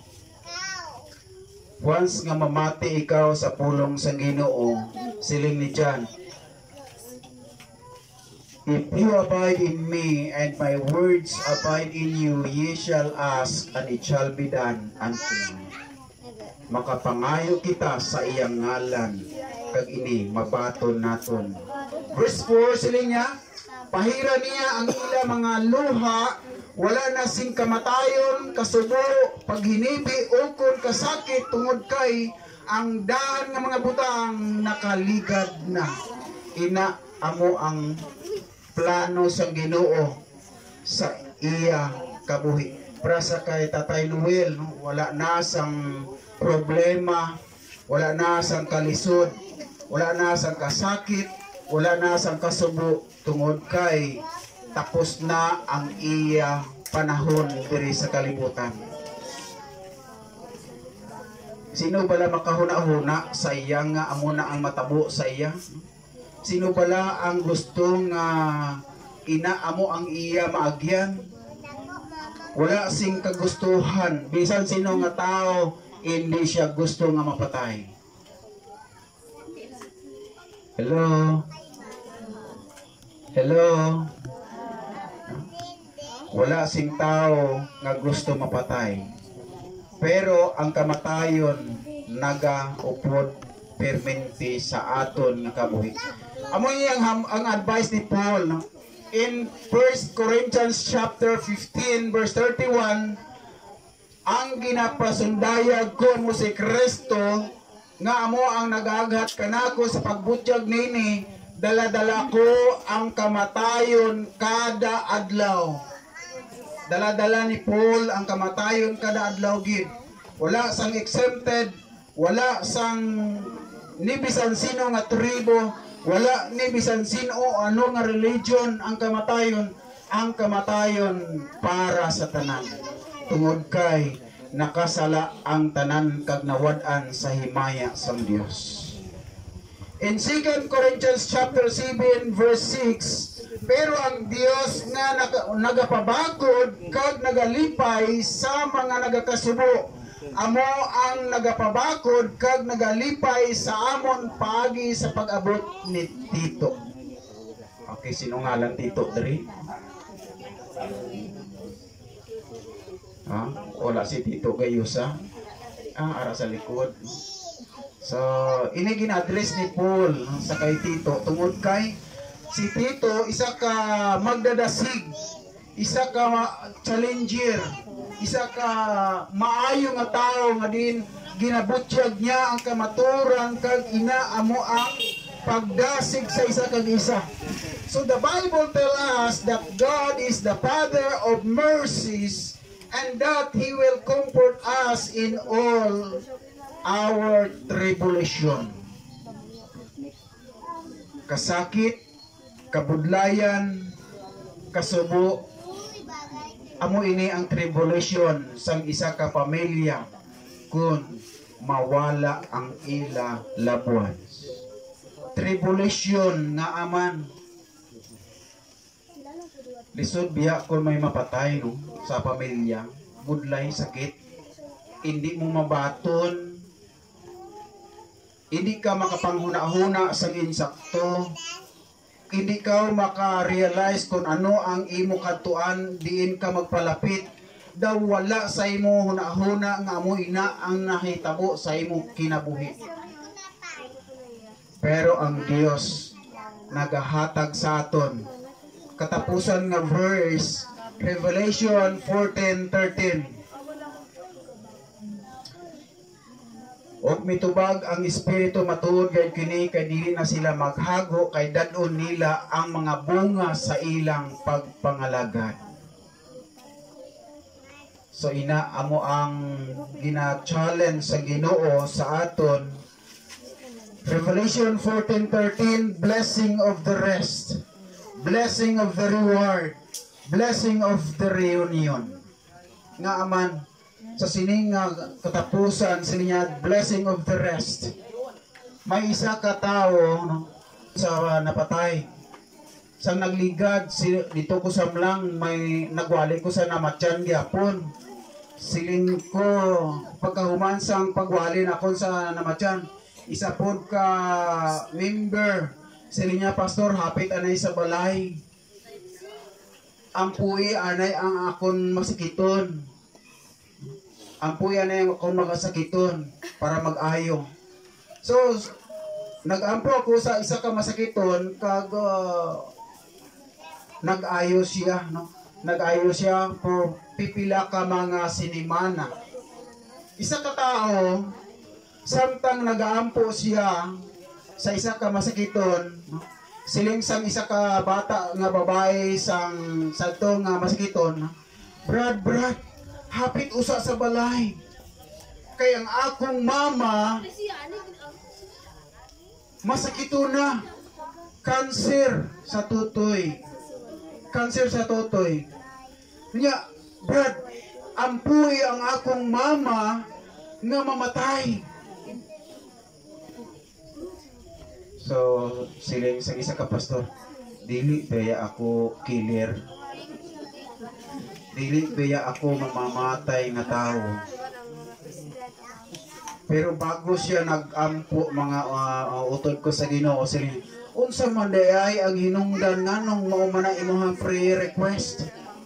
Once nga mamati ikaw sa pulong sa Ginoo, siling ni John, if you abide in me and my words abide in you, ye shall ask and it shall be done unto you. Makapangayo kita sa iyang ngalan, kag ini mabaton naton. Verse four siling niya, pahira niya ang ila mga luha, wala na sing kamatayon, kasubo, paghinibi, ukon, kasakit, tungod kay ang daan nga mga butang nakaligad na. Ina amo ang plano sa Ginoo sa iya kabuhi. Para sa kay Tatay Noel, no? Wala na sang problema, wala na sang kalisod, wala na sang kasakit, wala na sang kasubo, tungod kay tapos na ang iya panahon diri sa kalibutan. Sino bala makahuna-huna sa iya nga amo na ang matabo sa iya? Sino bala ang gusto nga inaamo ang iya maagyan? Wala sing kagustuhan. Bisan sino nga tao, hindi siya gusto nga mapatay. Hello? Hello? Wala sing tao nga gusto mapatay. Pero ang kamatayon naga-upod permanente sa aton nga kabuhi. Amo yang ang advice ni Paul, no? In First Corinthians chapter fifteen verse thirty-one, ang ginapasundayag ko mo si Kristo nga amo ang nagaghat kanako sa pagbutyag nini, dala-dala ko ang kamatayon kada adlaw. Dala-dala ni Paul ang kamatayon kada adlaw gid. Wala sang exempted wala sang ni bisan sino nga tribo, wala ni bisan sino ano nga religion ang kamatayon, ang kamatayon para sa tanan. Tungod kay nakasala ang tanan kag nawad-an sa himaya sang Dios. In Second Corinthians chapter seven verse six, pero ang Dios nga naga, nagapabagod kag nagalipay sa mga nagakasubo, amo ang nagapabakod kag nagalipay sa amon paagi sa pag-abot ni Tito. Okay, sino nga lang Tito diri? Ha? Wala si Tito Gayusa. Ah, ara sa likod. So, ini gina-address ni Paul sa kay Tito tungod kay si Tito isa ka magdadasig, isa ka challenger, isa ka maayo nga tao nga din ginabutyag niya ang kamaturan kag inaamo ang pagdasig sa isa kag isa. So the Bible tell us that God is the Father of mercies and that He will comfort us in all our tribulation. Kasakit, kabudlayan, kasubo, amo ini ang tribulation sang isa ka pamilya kung mawala ang ila labuan. Tribulation nga aman. Lisod biya kung may mapatay no, sa pamilya, budlay, sakit, hindi mo mabaton, hindi ka makapanghuna-huna sa insakto, hindi ka maka-realize kung ano ang imo katuan, diin ka magpalapit, daw wala sa imo huna-huna nga mo ina ang nahitabo sa imo kinabuhi. Pero ang Dios nagahatag sa aton. Katapusan nga verse, Revelation fourteen thirteen. Og mitubag ang espiritu matuod kay kini kay dili na sila maghago kay dadon nila ang mga bunga sa ilang pagpangalagad. So ina amo ang gina-challenge sa Ginoo sa aton. Revelation fourteen thirteen, blessing of the rest, blessing of the reward, blessing of the reunion. Nga aman sa sining katapusan sininya blessing of the rest. May isa ka tao no, sa napatay. Sang nagligad si, dito ko sa mlang may nagwali ko sa namatyan gyapon. Siling ko pagkahumansang pagwali na kon sa namatyan. Isa pod ka member silinya pastor hapit anay sa balay. Ang puwi anay ang akon masikiton. Ang puya na yung kung magasakiton para mag-ayo. So, nag-ampo ako sa isa ka masakiton kag uh, nag-ayo siya, no? Nag-ayo siya for pipila ka mga sinimana. Isa ka tao, samtang nag-aampo siya sa isa ka masakiton, no? Siling sang isa ka bata nga babae sang salto nga masakiton, no? Brad, Brad, hapit usa sa balay. Kay ang akong mama masakito na. Cancer sa tutoy. Cancer sa tutoy. Nya, Brad, ampuy ang akong mama nga mamatay. So, siling sa isa ka pastor, dili kaya ako killer. Dili kaya ako mamamatay nga tao. Pero bago siya nag-ampo mga uh, uh, utod ko sa Ginoo sila, unsa man day ang hinungdan nganong mao man imong prayer request.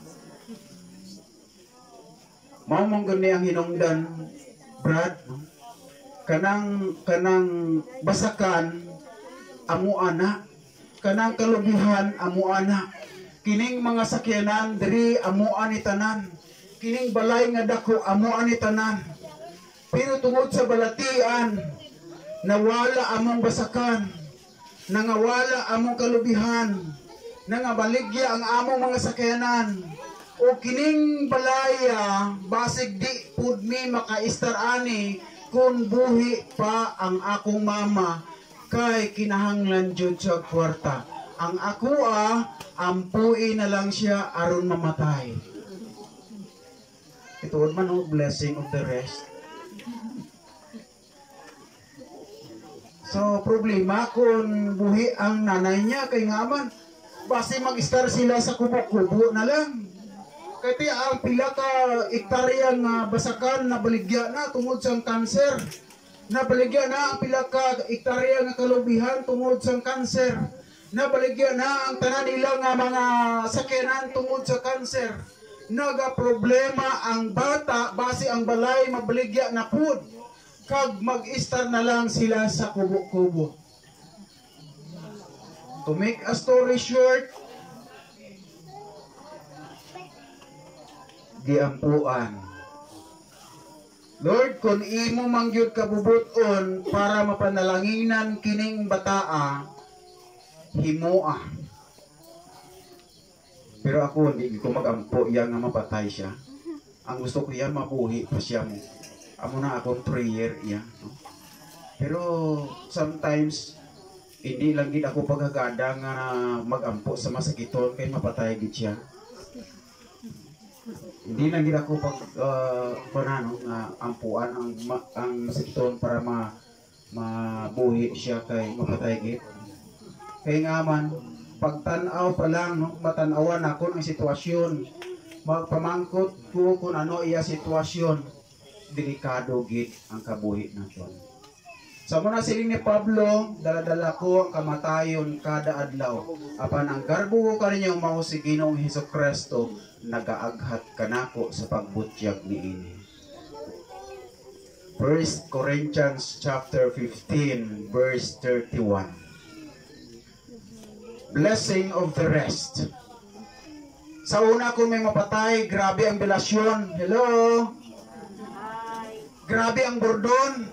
Mao man gani ang hinungdan, Brad. Kanang kanang basakan amo ana, kanang kalubihan amo ana. Kining mga sakyanan diri amuan ni tanan. Kining balay nga dako amuan ni tanan. Pero tungod sa balatian, nawala among basakan, nangawala among kalubihan, nangabaligya ang among mga sakyanan. O kining balaya basig di pud mi makaistar ani kung buhi pa ang akong mama kay kinahanglan jud sa kwarta. Ang ako ah, ampui na lang siya aron mamatay. Ito man o blessing of the rest. So problema kung buhi ang nanay niya kay ngaman base mag-star sila sa kubo-kubo na lang. Kaya ang pila ka ektaryang uh, basakan na baligya na tungod sa kanser. Nabaligya na ang pila ka ektarya nga kalubihan tungod sa kanser. Nabaligya na ang tanan nila nga mga sakyanan tungod sa kanser. Naga problema ang bata base ang balay mabaligya na pud. Kag mag-star na lang sila sa kubo-kubo. To make a story short, giampuan. Lord, kung imo mangyud kabubuton para mapanalanginan kining bataa, himoa. Pero ako hindi ko magampo iya nga mapatay siya. Ang gusto ko iya mabuhi pa siya mo. Amo na akong prayer iya. No? Pero sometimes hindi lang gid ako pagagada nga magampo sa masakiton kay mapatay gid siya. Hindi lang gid ako pag uh, panano nga ampuan ang ma, ang masakiton para ma mabuhi siya kay mapatay gid. Kay nga man pagtan-aw pa lang no matan-awan ako ng sitwasyon, magpamangkot ko kung ano iya sitwasyon, delikado gid ang kabuhi naton. Sa muna siling ni Pablo, dala-dala ko ang kamatayon kada adlaw. Apan ang garbo ko kaninyo mao si Ginoong Hesukristo, nagaaghat kanako sa pagbutyag niini. First Corinthians chapter fifteen verse thirty-one. Blessing of the rest. Sa una kung may mapatay, grabe ang belasyon. Hello? Grabe ang burdon.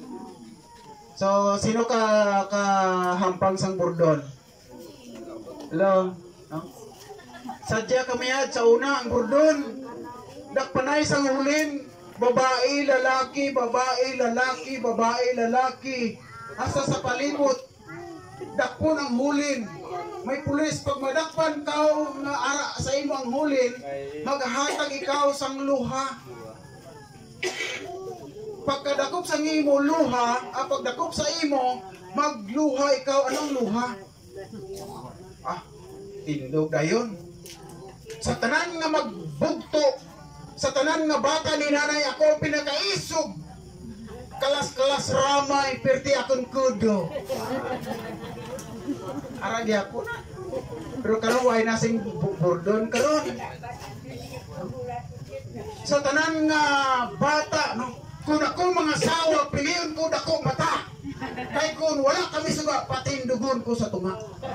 So, sino ka kahampang sang burdon? Hello? No? Sadya kamiyad sa una ang burdon. Dakpanay sang hulin. Babae, lalaki, babae, lalaki, babae, lalaki. Asa sa palibot. Dakpon ang hulin. May pulis, pag madakpan ka na ara sa imo ang hulin, maghatag ikaw sang luha. Pagkadakop sa imo luha, ah, pagdakop sa imo, magluha ikaw. Anong luha? Ah, tindog dayon. Sa tanan nga magbugto, sa tanan nga bata ni nanay ako pinakaisog. Kalas-kalas ramay, perti akong kudo. Aragi ako na. Pero karon way nasing burdon karon. Sa tanan nga bata, no? Kung ako mga sawa, piliyon ko dako mata. Kay kung wala kami suga, patindugon ko sa tunga.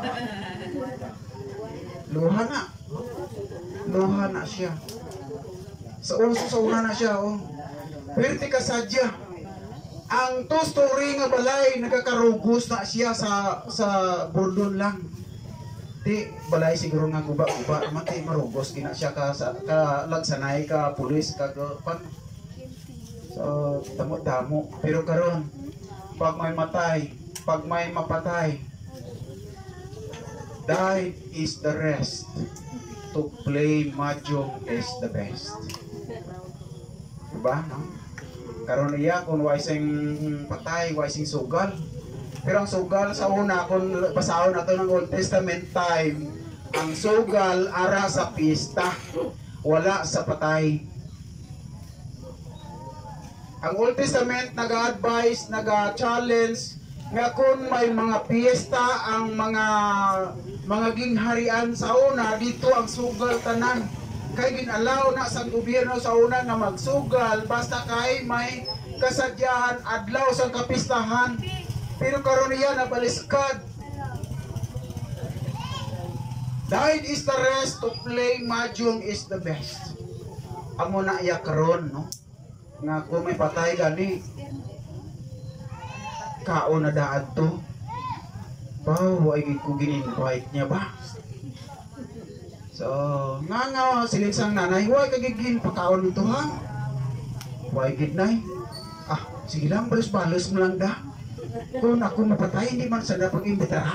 Luha na. Luha na siya. Sa uso sa una na siya, oh. Perti ka sadya. Ang two story nga balay, nagkakarugos na siya sa sa burdon lang. Di, balay siguro nga guba-guba. Mati, marugos. Kina siya ka, sa, ka lagsanay ka, pulis, ka, pan. So, damo-damo. Pero karon, pag may matay, pag may mapatay, died is the rest. To play mahjong is the best. Diba? No? Karon iya kung waising patay, waising sugal. Pero ang sugal sa una, kung basahon nato ng Old Testament time, ang sugal ara sa pista, wala sa patay. Ang Old Testament nag-advise, nag-challenge nga kung may mga piyesta ang mga mga gingharian sa una, dito ang sugal tanan. Kay ginalaw na sa gobyerno sa una nga magsugal basta kay may kasadyahan adlaw sa kapistahan. Pero karon niya nabaliskad. Died is the rest, to play mahjong is the best. Amo na iya karon, no? Nga kung may patay gani kao na daad to pa ay ko gin-invite niya ba, so nga nga siling sang nanay huwag kagigin pakaon nito ha, huwag gid nay Ah, sige lang, balos-balos mo lang da. Kung ako mapatay, hindi man sana pag-imbita.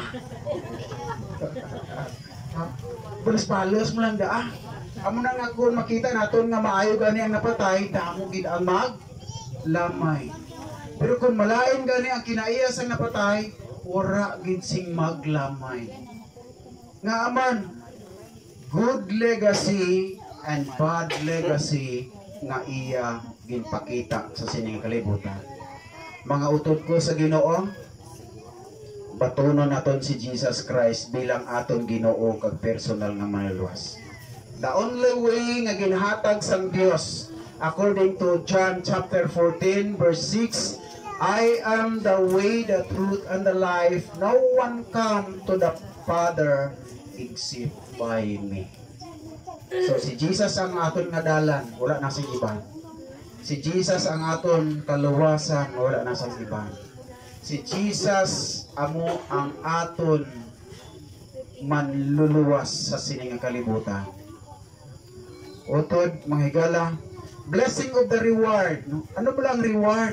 Balos-balos mo lang da. Ah. Amo na nga kung makita natin nga maayo gani ang napatay, damo gid ang maglamay. Pero kung malain gani ang kinaiya sa napatay, wala gid sing maglamay. Nga aman, good legacy and bad legacy nga iya ginpakita sa sining kalibutan. Mga utod ko sa Ginoo, batunon naton si Jesus Christ bilang aton Ginoo kag personal nga manluwas. The only way nga ginhatag sang Dios according to John chapter fourteen verse six, I am the way, the truth, and the life. No one come to the Father except by me. So si Jesus ang aton nga dalan, wala na sing iban. Si Jesus ang aton kaluwasan, wala na sing iban. Si Jesus amo ang aton manluluwas sa sining kalibutan. Utod, mga higala, blessing of the reward. Ano ba ang reward?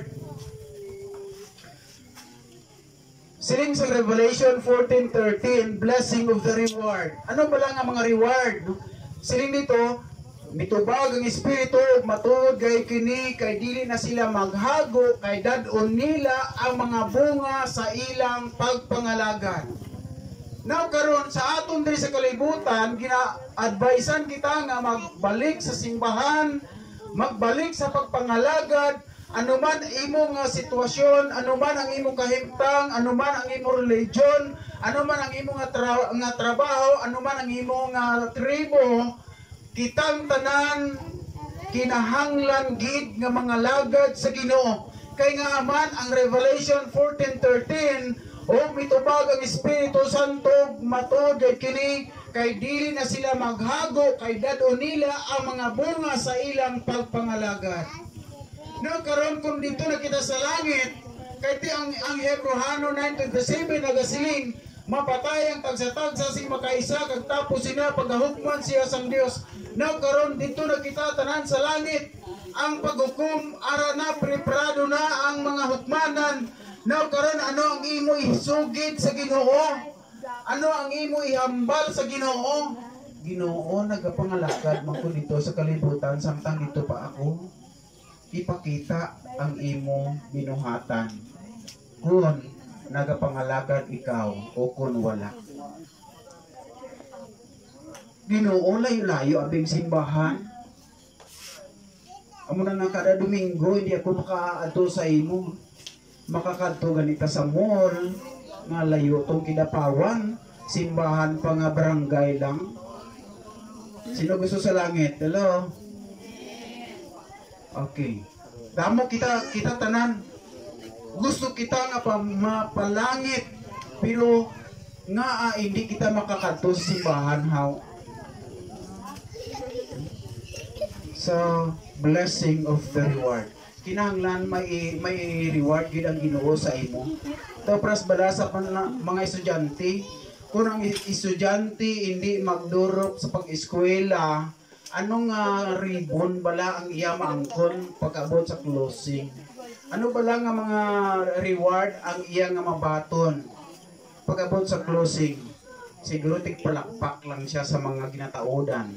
Siling sa Revelation fourteen thirteen, blessing of the reward. Ano ba lang ang mga reward? Siling dito, mitubag ang Espiritu, matuod kay kini, kay dili na sila maghago, kay dadon nila ang mga bunga sa ilang pagpangalagan. Now karon sa aton diri sa kalibutan, gina-advisean kita nga magbalik sa simbahan, magbalik sa pagpangalagad, anuman imo nga sitwasyon, anuman ang imong kahimtang, anuman ang imong religion, anuman ang imong nga, tra nga trabaho, anuman ang imong nga tribo, kitang tanan kinahanglan gid nga mga lagad sa Ginoo. Kay nga aman ang Revelation fourteen thirteen, o mitubag ang Espiritu Santo matuod kini, kay dili na sila maghago, kay dadon nila ang mga bunga sa ilang pagpangalagad. No, karon kung dito na kita sa langit, kay ti ang ang Hebreano nine twenty-seven nagasiling, mapatay ang tagsa-tagsa sing makaisa kag tapos sina pagahukman siya sang Dios. No, karon dito na kita tanan sa langit, ang paghukom ara na, preparado na ang mga hukmanan. Now karon ano ang imo isugid sa Ginoo? Ano ang imo ihambal sa Ginoo? Ginoo, nagapangalagad man ko dito sa kalibutan, samtang dito pa ako. Ipakita ang imo binuhatan. Kung nagapangalagad ikaw o kung wala. Ginoo, layo-layo abing simbahan. Amo na nga kada Domingo, hindi ako makaadto sa imo. Makakadto ganita sa mall, nga layo tong Kidapawan, simbahan pa nga barangay lang. Sino gusto sa langit? Hello? Okay. Damo kita, kita tanan. Gusto kita nga pa mapalangit, pero nga ah, hindi kita makakadto sa simbahan, how? So, blessing of the reward. Kinahanglan may may reward gid ang Ginoo sa imo. Tapos bala sa mga estudyante, kung ang estudyante hindi magdurop sa pag-eskwela, anong uh, ribbon bala ang iya maangkon pag-abot sa closing? Ano bala nga mga reward ang iya nga mabaton pag-abot sa closing? Siguro tig palakpak lang siya sa mga ginataodan.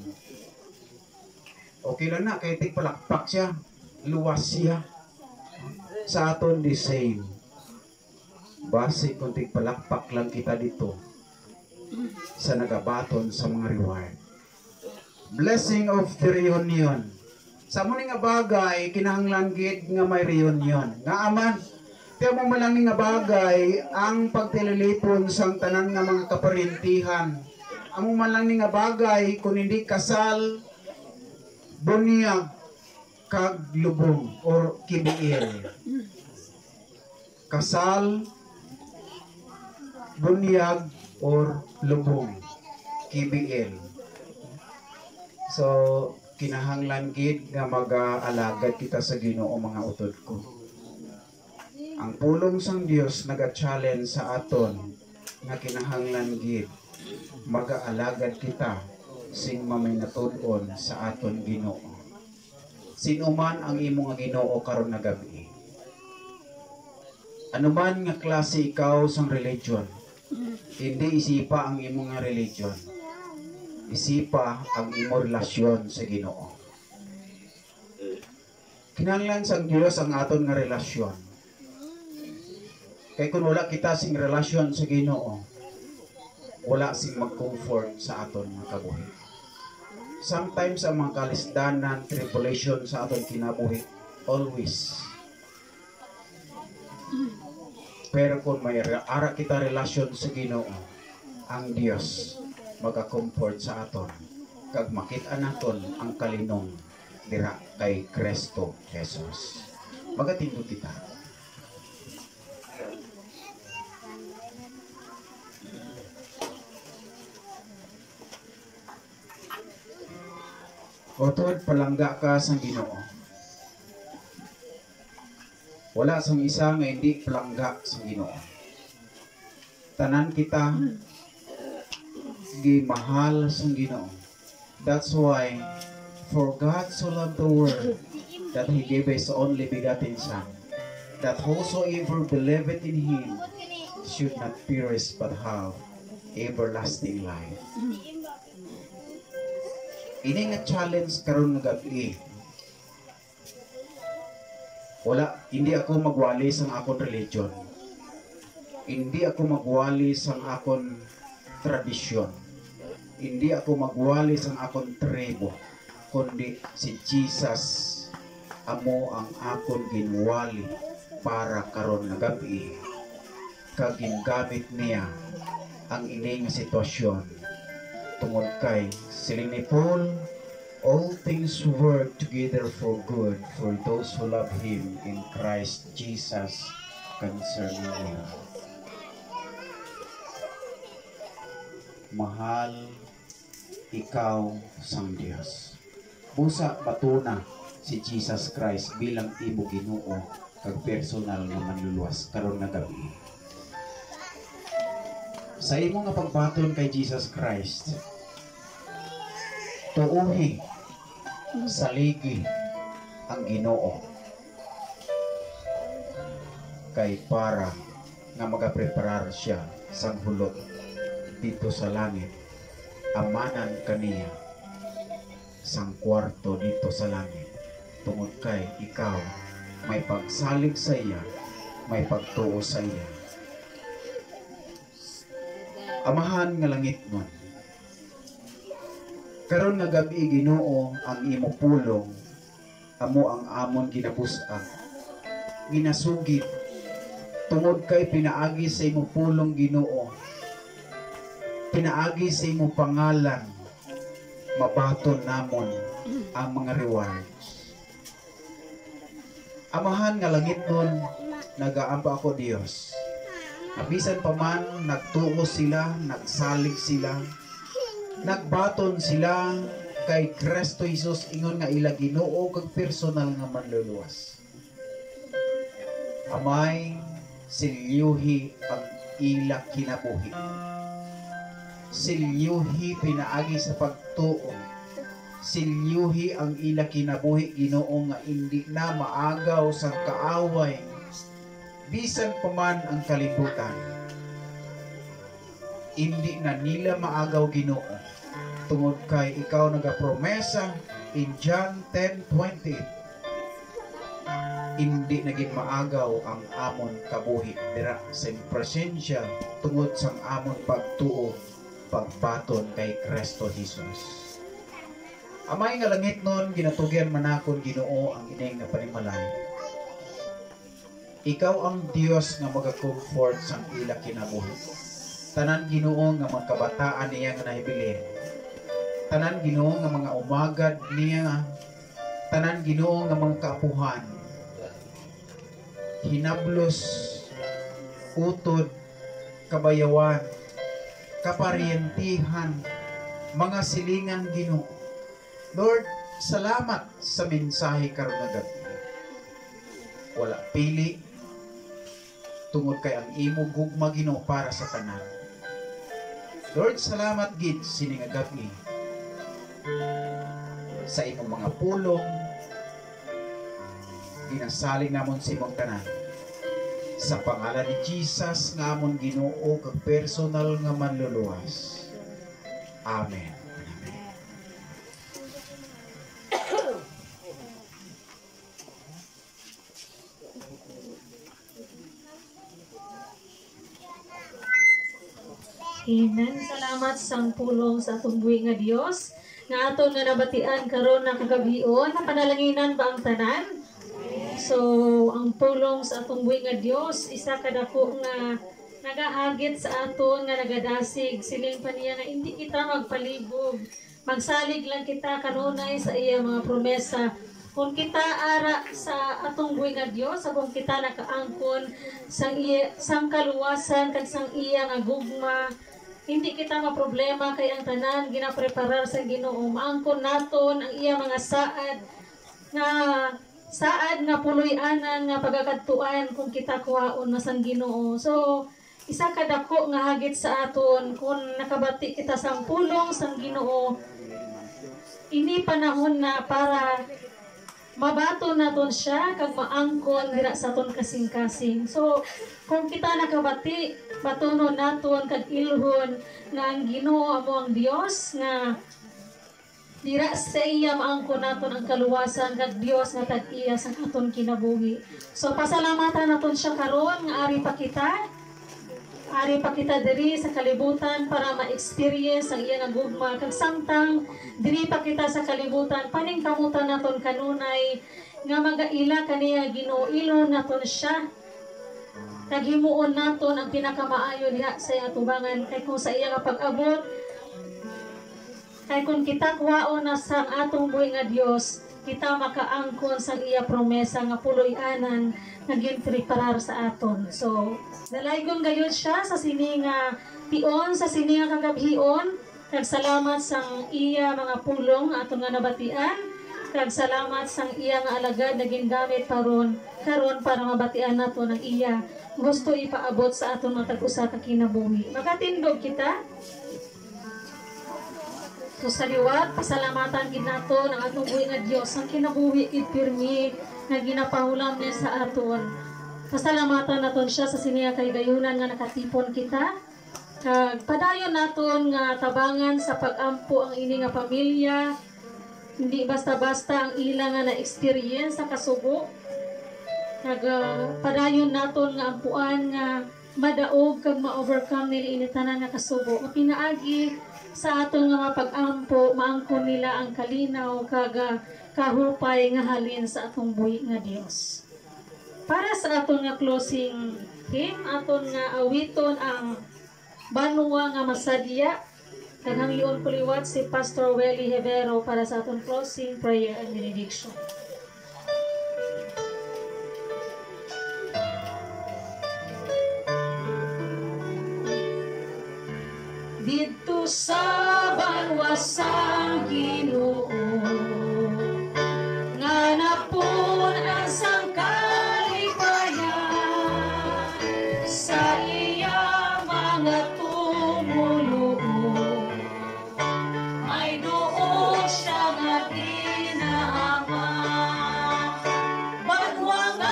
Okay lang na, kay tig palakpak siya. Luwas siya. Sa aton the same. Base kung tigpalakpak lang kita dito sa nagabaton sa mga reward. Blessing of the reunion. Sa muni nga bagay, kinahanglan gid nga may reunion. Nga aman, tiyo mo malang nga bagay ang pagtililipon sang tanan nga mga kaparintihan. Amo malang nga bagay kung hindi kasal, bunyag, kag lubong or kibiil. Kasal, bunyag or lubong, kibiil. So kinahanglan gid nga mag-aalagad kita sa Ginoo, mga utod ko. Ang pulong sang Dios naga-challenge sa aton nga kinahanglan gid mag-aalagad kita sing maminatud-on sa aton Ginoo. Sino man ang imong Ginoo karon nga gabi, Ano man nga klase ikaw sang religion, hindi isipa ang imong nga religion. Isipa ang imong relasyon sa Ginoo. Kinahanglan sang Dios ang aton nga relasyon. Kay kung wala kita sing relasyon sa Ginoo, wala sing mag-comfort sa aton nga kabuhi. Sometimes ang mga kalisdanan, tribulation sa aton kinabuhi, always. Pero kung may ara kita relasyon sa Ginoo, ang Dios maka-comfort sa aton kag makita naton ang kalinong dira kay Kristo Jesus. Magatindog kita. O tuwad palangga ka sa Ginoo. Wala sang isa nga hindi palangga sa Ginoo. Tanan kita gimahal sa Ginoo. That's why for God so loved the world that He gave His only begotten Son, that whosoever believeth in Him should not perish but have everlasting life. Ini nga challenge karon nga gabi. Wala, hindi ako magwali sang akon religion. Hindi ako magwali sang akon tradisyon. Hindi ako magwali sang akon tribo, kundi si Jesus amo ang akon ginwali para karon nga gabi. Kag gingamit niya ang ini nga sitwasyon tungod kay siling ni Paul, all things work together for good for those who love Him in Christ Jesus concerning Him. Mahal ikaw sang Dios. Busa patuna si Jesus Christ bilang imo Ginoo kag personal nga manluluwas karon nga gabi. Sa imo nga pagbaton kay Jesus Christ, tuuhi, saligi ang Ginoo kay para nga magapreparar siya sang hulot dito sa langit. Amanan kaniya sang kwarto dito sa langit tungod kay ikaw may pagsalig sa iya, may pagtuo sa iya. Amahan nga langit nun, karon nga gabi Ginoo ang imo pulong, amo ang amon ginabus-an, ginasugid tungod kay pinaagi sa imo pulong Ginoo, pinaagi sa imo pangalan, mabaton namon ang mga rewards. Amahan nga langit nun, nagaamba ako Dios. Abisan pa man, nagtuo sila, nagsalig sila, nagbaton sila kay Kristo Jesus ingon nga ila Ginoo kag personal nga manluluwas. Amay silyuhi ang ila kinabuhi. Silyuhi pinaagi sa pagtuo. Silyuhi ang ila kinabuhi Ginoo nga hindi na maagaw sa kaaway. Bisan pa man ang kalibutan, hindi na nila maagaw Ginoo tungod kay ikaw nagapromesa in John ten twenty. Hindi naging maagaw ang amon kabuhi dira sa presensya tungod sang amon pagtuo, pagbaton kay Kristo Jesus. Amay nga langit nun, ginatugyan manakon Ginoo ang ining nga panimalay. Ikaw ang Dios nga magakomfort sang ila kinabuhi. Tanan Ginoo nga mga kabataan niya nga nahibilin. Tanan Ginoo nga mga umagad niya. Tanan Ginoo nga mga kaapuhan. Hinablos, utod, kabayawan, kaparyentihan, mga silingan Ginoo. Lord, salamat sa mensahe karon nga gabi. Wala pili tungod kay ang imo gugma Ginoo para sa tanan. Lord, salamat gid sini nga gabi sa imong mga pulong, ginasalig namon sa imong tanan. Sa pangalan ni Jesus nga amon Ginoo kag personal nga manluluwas. Amen. Amen. Salamat sang pulong sa atong buhi nga Dios nga aton nga nabatian karon na kagabion. Napanalanginan ba ang tanan? So, ang pulong sa atong buhi nga Dios isa kadako nga nagahagit sa aton nga nagadasig. Siling pa niya nga hindi kita magpalibog. Magsalig lang kita kanunay sa iya mga promesa. Kung kita ara sa atong buhi nga Dios, kung kita nakaangkon sang iya sang kaluwasan kag sang iya nga gugma, hindi kita maproblema kay ang tanan ginapreparar sa Ginoo. Maangkon naton ang iya mga saad nga saad nga puloy-anan nga pagakadtuan kung kita kuhaon na sang Ginoo. So isa ka dako nga hagit sa aton kung nakabati kita sang pulong sang Ginoo. Ini panahon na para mabato naton siya kag maangkon dira sa aton kasing-kasing. So kung kita nakabati, batunon naton kag ilhon nga ang Ginoo amo ang Dios nga dira sa iya maangkon naton ang kaluwasan kag Dios nga tag-iya sa aton kinabuhi. So pasalamatan naton siya karon nga ari pa kita. Ari pa kita diri sa kalibutan para ma-experience ang iya nga gugma kag samtang diri pa kita sa kalibutan paningkamutan naton kanunay nga magaila kaniya Ginoo, ilon naton siya. Naghimuon naton ang pinakamaayo diha sa iyang atubangan kay kung sa iya nga pag-abot kay kung kita kuhaon na sa atong buhi nga Dios, kita makaangkon sa iya promesa nga puloy-anan nga ginpreparar sa aton. So dalaygon gayud siya sa sini nga tion, sa sini nga kagabhion. Kag salamat sang iya mga pulong nga aton nga nabatian. Kag salamat sang iya nga alagad na gingamit paron karon para mabatian nato ang iya gusto ipaabot sa aton mga tag-usa ka kinabuhi. Makatindog kita. So sa liwat, pasalamatan gid nato ang atong buhi nga Dios ang kinabuhi gid pirmi nga ginapahulam niya sa aton. Pasalamatan naton siya sa siniya kay gayunan nga nakatipon kita. Kag padayon naton nga tabangan sa pag-ampo ang ini nga pamilya. Hindi basta-basta ang ilang nga na-experience sa kasubo. Kag uh, padayon naton nga ampuan nga madaog kag ma-overcome nila ini tanan nga kasubo. Nga pinaagi sa aton nga mapag-ampo, maangkon nila ang kalinaw kag uh, kahupay nga halin sa atong buhi nga Dios. Para sa aton nga closing hymn, aton nga awiton ang Banwa nga Masadya. Naghangion ko liwat si Pastor Welly Hevero para sa aton closing prayer and benediction. Dito sa banwa sang Ginoo nga napun ang sangkalipayan sa iya mga tumuluo, may doon siya nga ginahaman. Banwa nga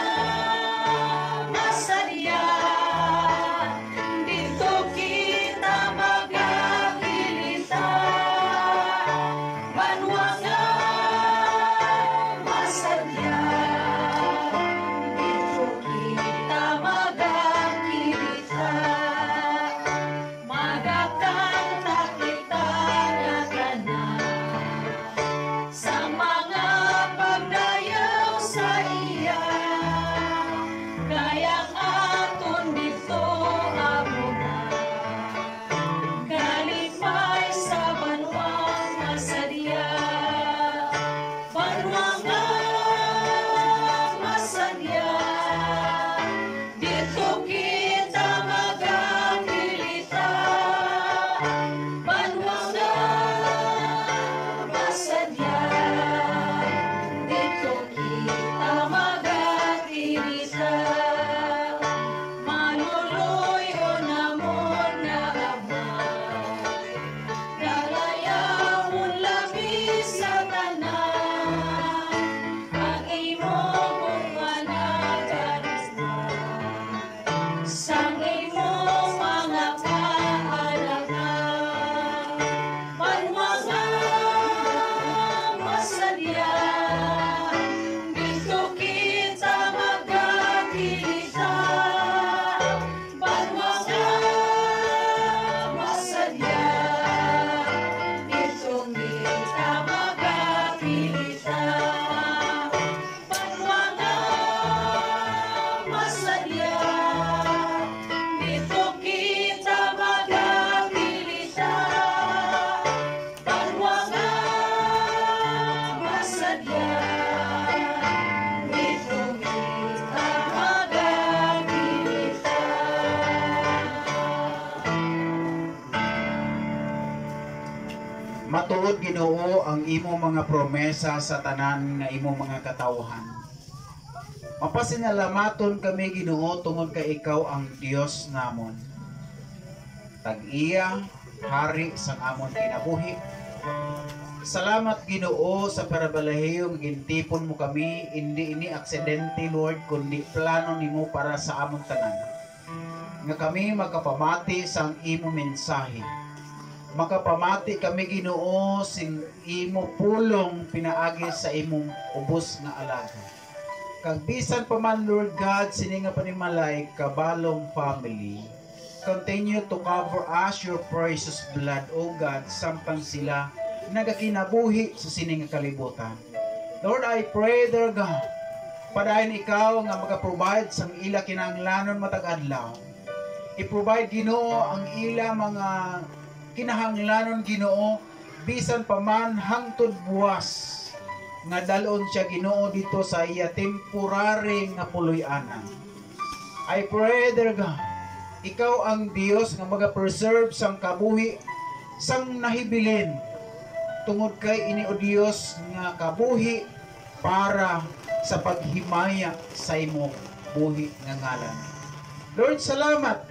masadya, dito kita magagilita. Banwa nga masadya, dito kita magagilita. Magakanta kita nga tanan sa mga pagdayaw sa iya. Kayang aton dito abunan, kalipay sa banwang masadya. Banwa nga masadya, dito kita magagilita. Banwa nga masadya, dito kita magagilita. Maluluyo namon nga Ama, dalayaon lang matuod Ginoo ang imo mga promesa sa tanan nga imo mga katawhan. Mapasinalamaton kami Ginoo tungod kay ikaw ang Dios namon. Tag-iya hari sang amon kinabuhi. Salamat Ginoo sa parabalahiyong gintipon mo kami, hindi ini aksidente Lord kundi plano nimo para sa amon tanan. Nga kami magkapamati sang imo mensahe. Makapamati kami Ginoo sing imo pulong pinaagi sa imong ubos nga alaga. Kag bisan pa man Lord God sini nga panimalay kabalong family. Continue to cover us your precious blood, O God, samtang sila nagakinabuhi sa sini nga kalibutan. Lord, I pray, dear God, padayon ikaw nga magaprovide sang ila kinahanglanon matag adlaw. I-provide Ginoo ang ila mga kinahanglanon Ginoo bisan pa man hangtod buwas nga dalon siya Ginoo dito sa iya temporary nga puloy-anan. I pray, dear God, ikaw ang Dios nga maga-preserve sang kabuhi sang nahibilin tungod kay ini o Dios nga kabuhi para sa paghimaya sa imo buhi nga ngalan. Lord, salamat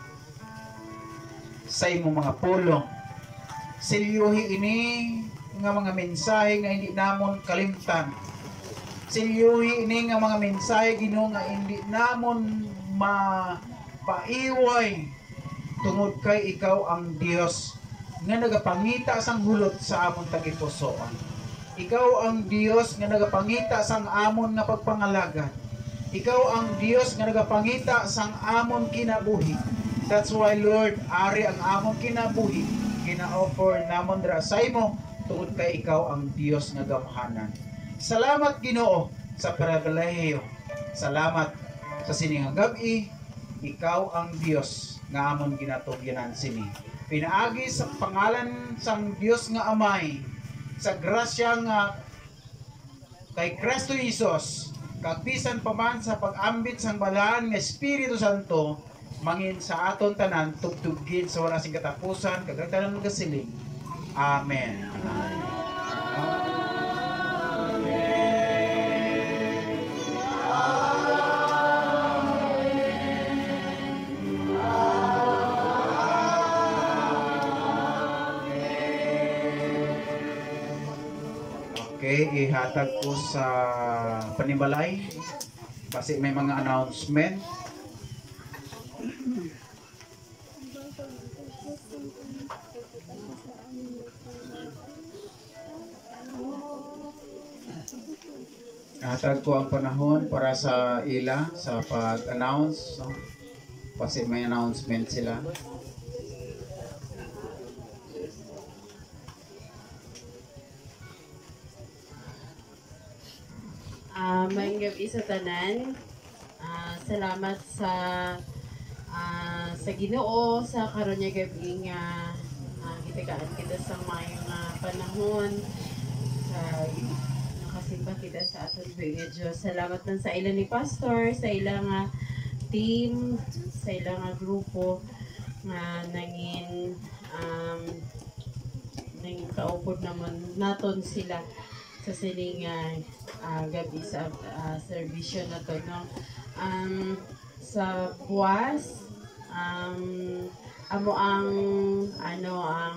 sa imo mga pulong. Silyuhi ini nga mga mensahe nga hindi namon kalimtan. Silyuhi ini nga mga mensahe Ginoo nga hindi namon mapaiway tungod kay ikaw ang Dios nga nagapangita sang hulot sa amon tagipusoan. Ikaw ang Dios nga nagapangita sang amon nga pagpangalagan. Ikaw ang Dios nga nagapangita sang amon kinabuhi. That's why Lord, ari ang amon kinabuhi, gina-offer namon dira sa imo tungod kay ikaw ang Dios nga gamhanan. Salamat Ginoo sa pribilehiyo. Salamat sa sining gabi, ikaw ang Dios nga amon ginatugyanan sini. Pinaagi sa pangalan sang Dios nga Amay, sa grasya nga kay Kristo Jesus, kag bisan pa man sa pag-ambit sang balaan nga Espiritu Santo, mangin sa aton tanan tugtugin sa wala sing katapusan kag tanan gasiling. Amen. Okay, ihatag ko sa panibalay kasi may mga announcement. Hatag ko ang panahon para sa ila sa pag-announce, no? Kasi may announcement sila. Uh, may gabi sa tanan. Uh, salamat sa uh, sa Ginoo sa karon nga gabi nga uh, gitagaan kita sa mayong uh, panahon sa nakasimba kita sa aton nga Dios. Salamat man sa ilang ni pastor, sa ilang uh, team, sa ilang uh, grupo nga nangin um, nangin kaupod naman naton sila sa sining uh, uh, gabi sa uh, servisyo na to, no? Um, sa buwas, um, amo ang ano ang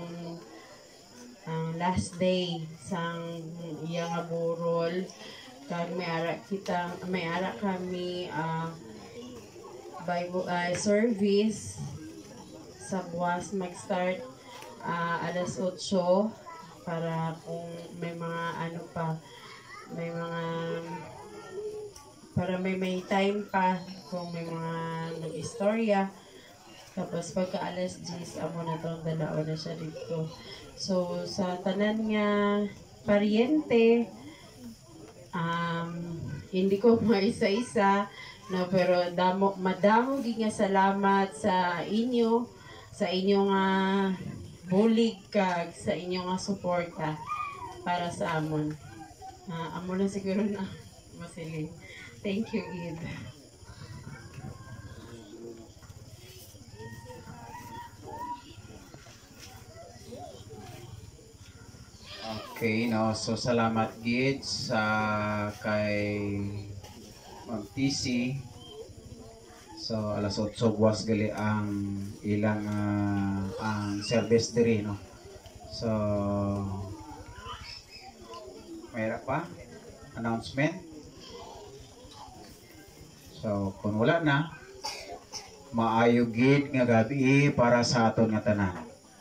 ang last day sang iya nga burol kag may ara kita may ara kami uh, Bible uh, service sa buwas mag-start uh, alas otso para kung may mga ano pa may mga para may may time pa kung may mga nag-istorya. Tapos pagka alas diyes amo na tong dalaon na siya dito. So sa tanan nga paryente um, hindi ko maisa-isa no, pero damo madamo gi nga salamat sa inyo sa inyong uh, bulig kag sa inyong nga suporta para sa amon. Uh, amo na siguro na masiling. Thank you, Id. Okay, no. So salamat gid sa kay Ma'am T C. So alas otso buwas gali ang ilang ah, ang service diri, no. So mayroon pa announcement. So kung wala na, maayo gid nga gabi para sa aton nga tanan.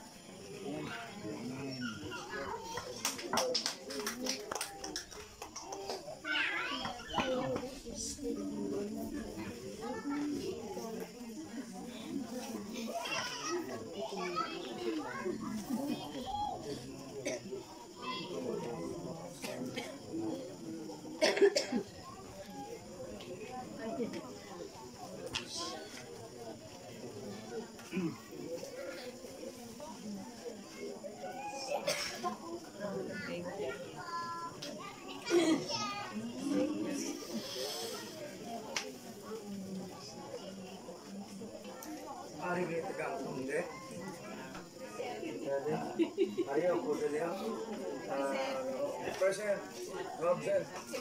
Ari kita kampung deh. Ari aku dia. Persen, Robson.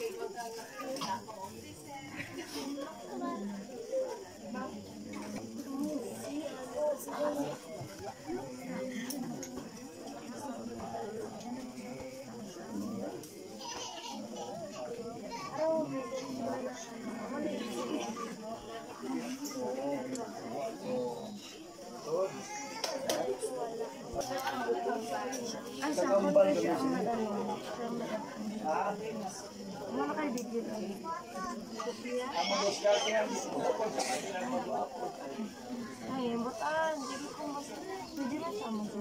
Ay, butan, jadi ko mas pwede na siya mo.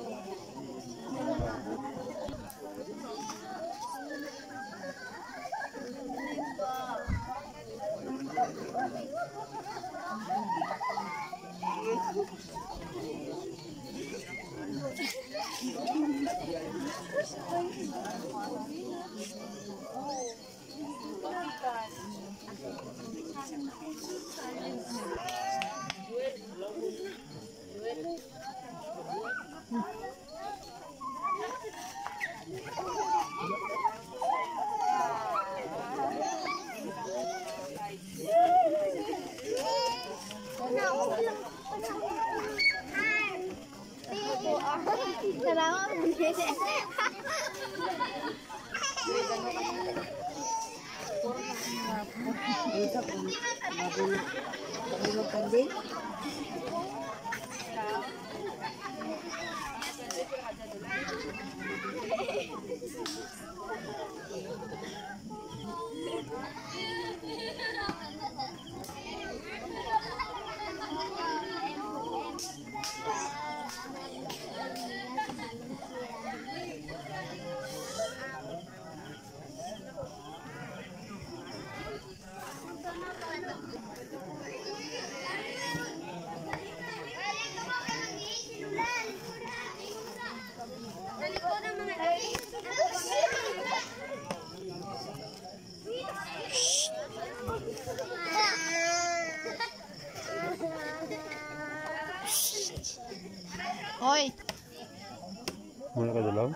Hoy. Muna ka dalam?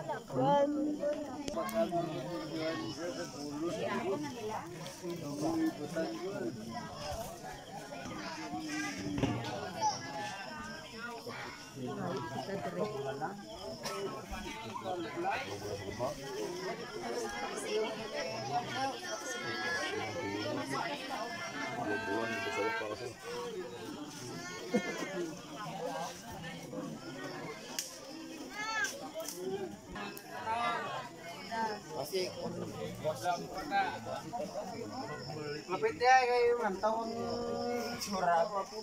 Lapit dia kayak mantau suara apa pun.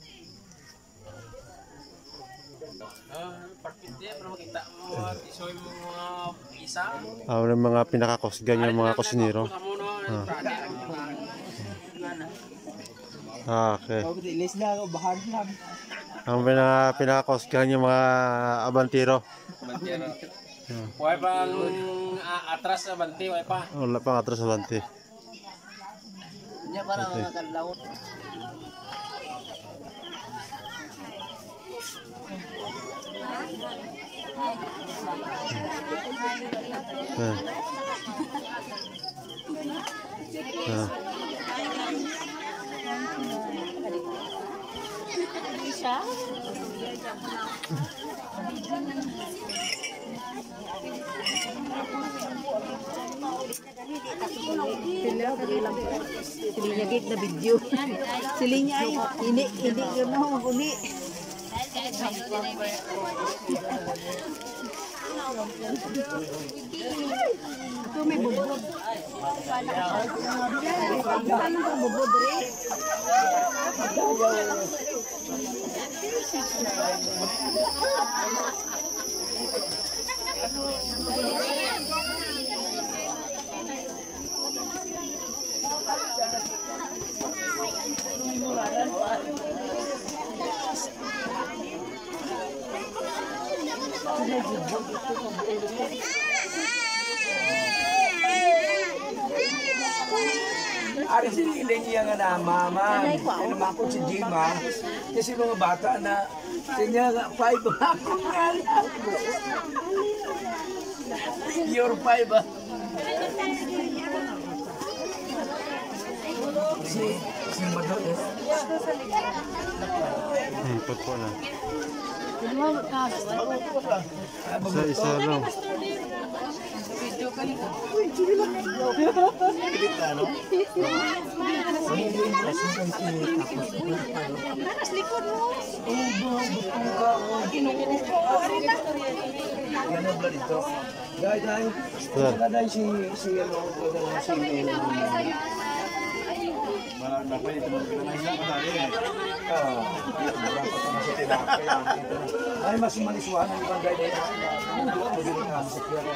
Ah, uh, mga pinakakosgan yung mga kusinero. Ah, okay. Ilis na ako bahag lang. Ang pinaka pinakakosgan yung mga abantiro. Abantiro. Wala pang uh, atras sa banti, wala pa. Wala pang atras sa banti. Nya para mga kadlawon. Ah. Ah. Silinya gig na video. Silinya ay hindi hindi gano uli. Ito may bubod. Ano ka bubod rin? Ari siniling niya nga na mama. Namakot si Jima. Kasi mga bata na sinya nga five ako nga lang. Your five ah. Si si Madon eh. Hmm, po na. Isa isa lang. Guys, guys, si si ano si ay mas maniswan ang ibang gaya na magiging kami sa kaya.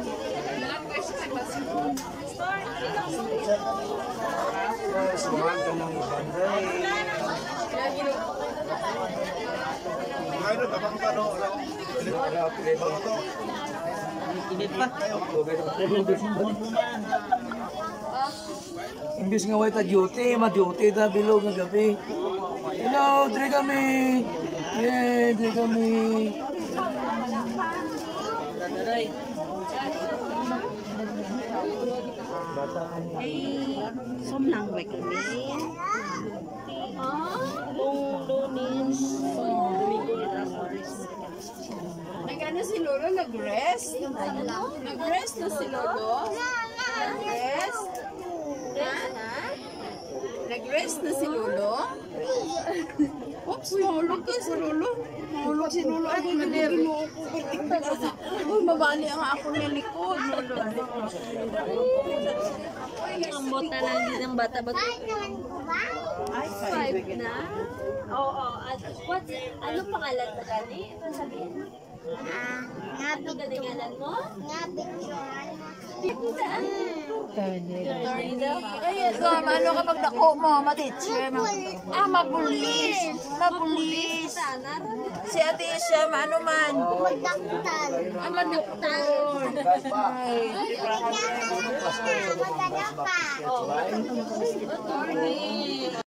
Sumahan ka ng ibang gaya. Ngayon, kapag ano, init pa. Imbis nga wait ta duty, ma-duty ta bilog ng gabi. Hello, dre kami. Yeah, dre kami. Ay, sumlang ba kami? Kung lunes, nag-ano si Lolo? Nag-rest? Nag-rest na si Lolo? Nag-rest? Nag-rest na si Lolo? Oops, mahulog ka si Lolo. Mahulog si Lolo. Ay, ginagin mo ako. Uy, mabali ang ako nilikod. Ang bota lang din ng bata ba? Ay, Five na? Oo. At what, ano pangalan na gani? Ito sabihin. Ah, Ano galinganan mo? ngabit yun. Ay, ito, ano kapag dako mo, matitcher? Ah, mabulis. Mabulis. Si Ate Isha, ano man? Magdaktal. Ah, maduktal. Ay, Magdaktal pa. Good morning.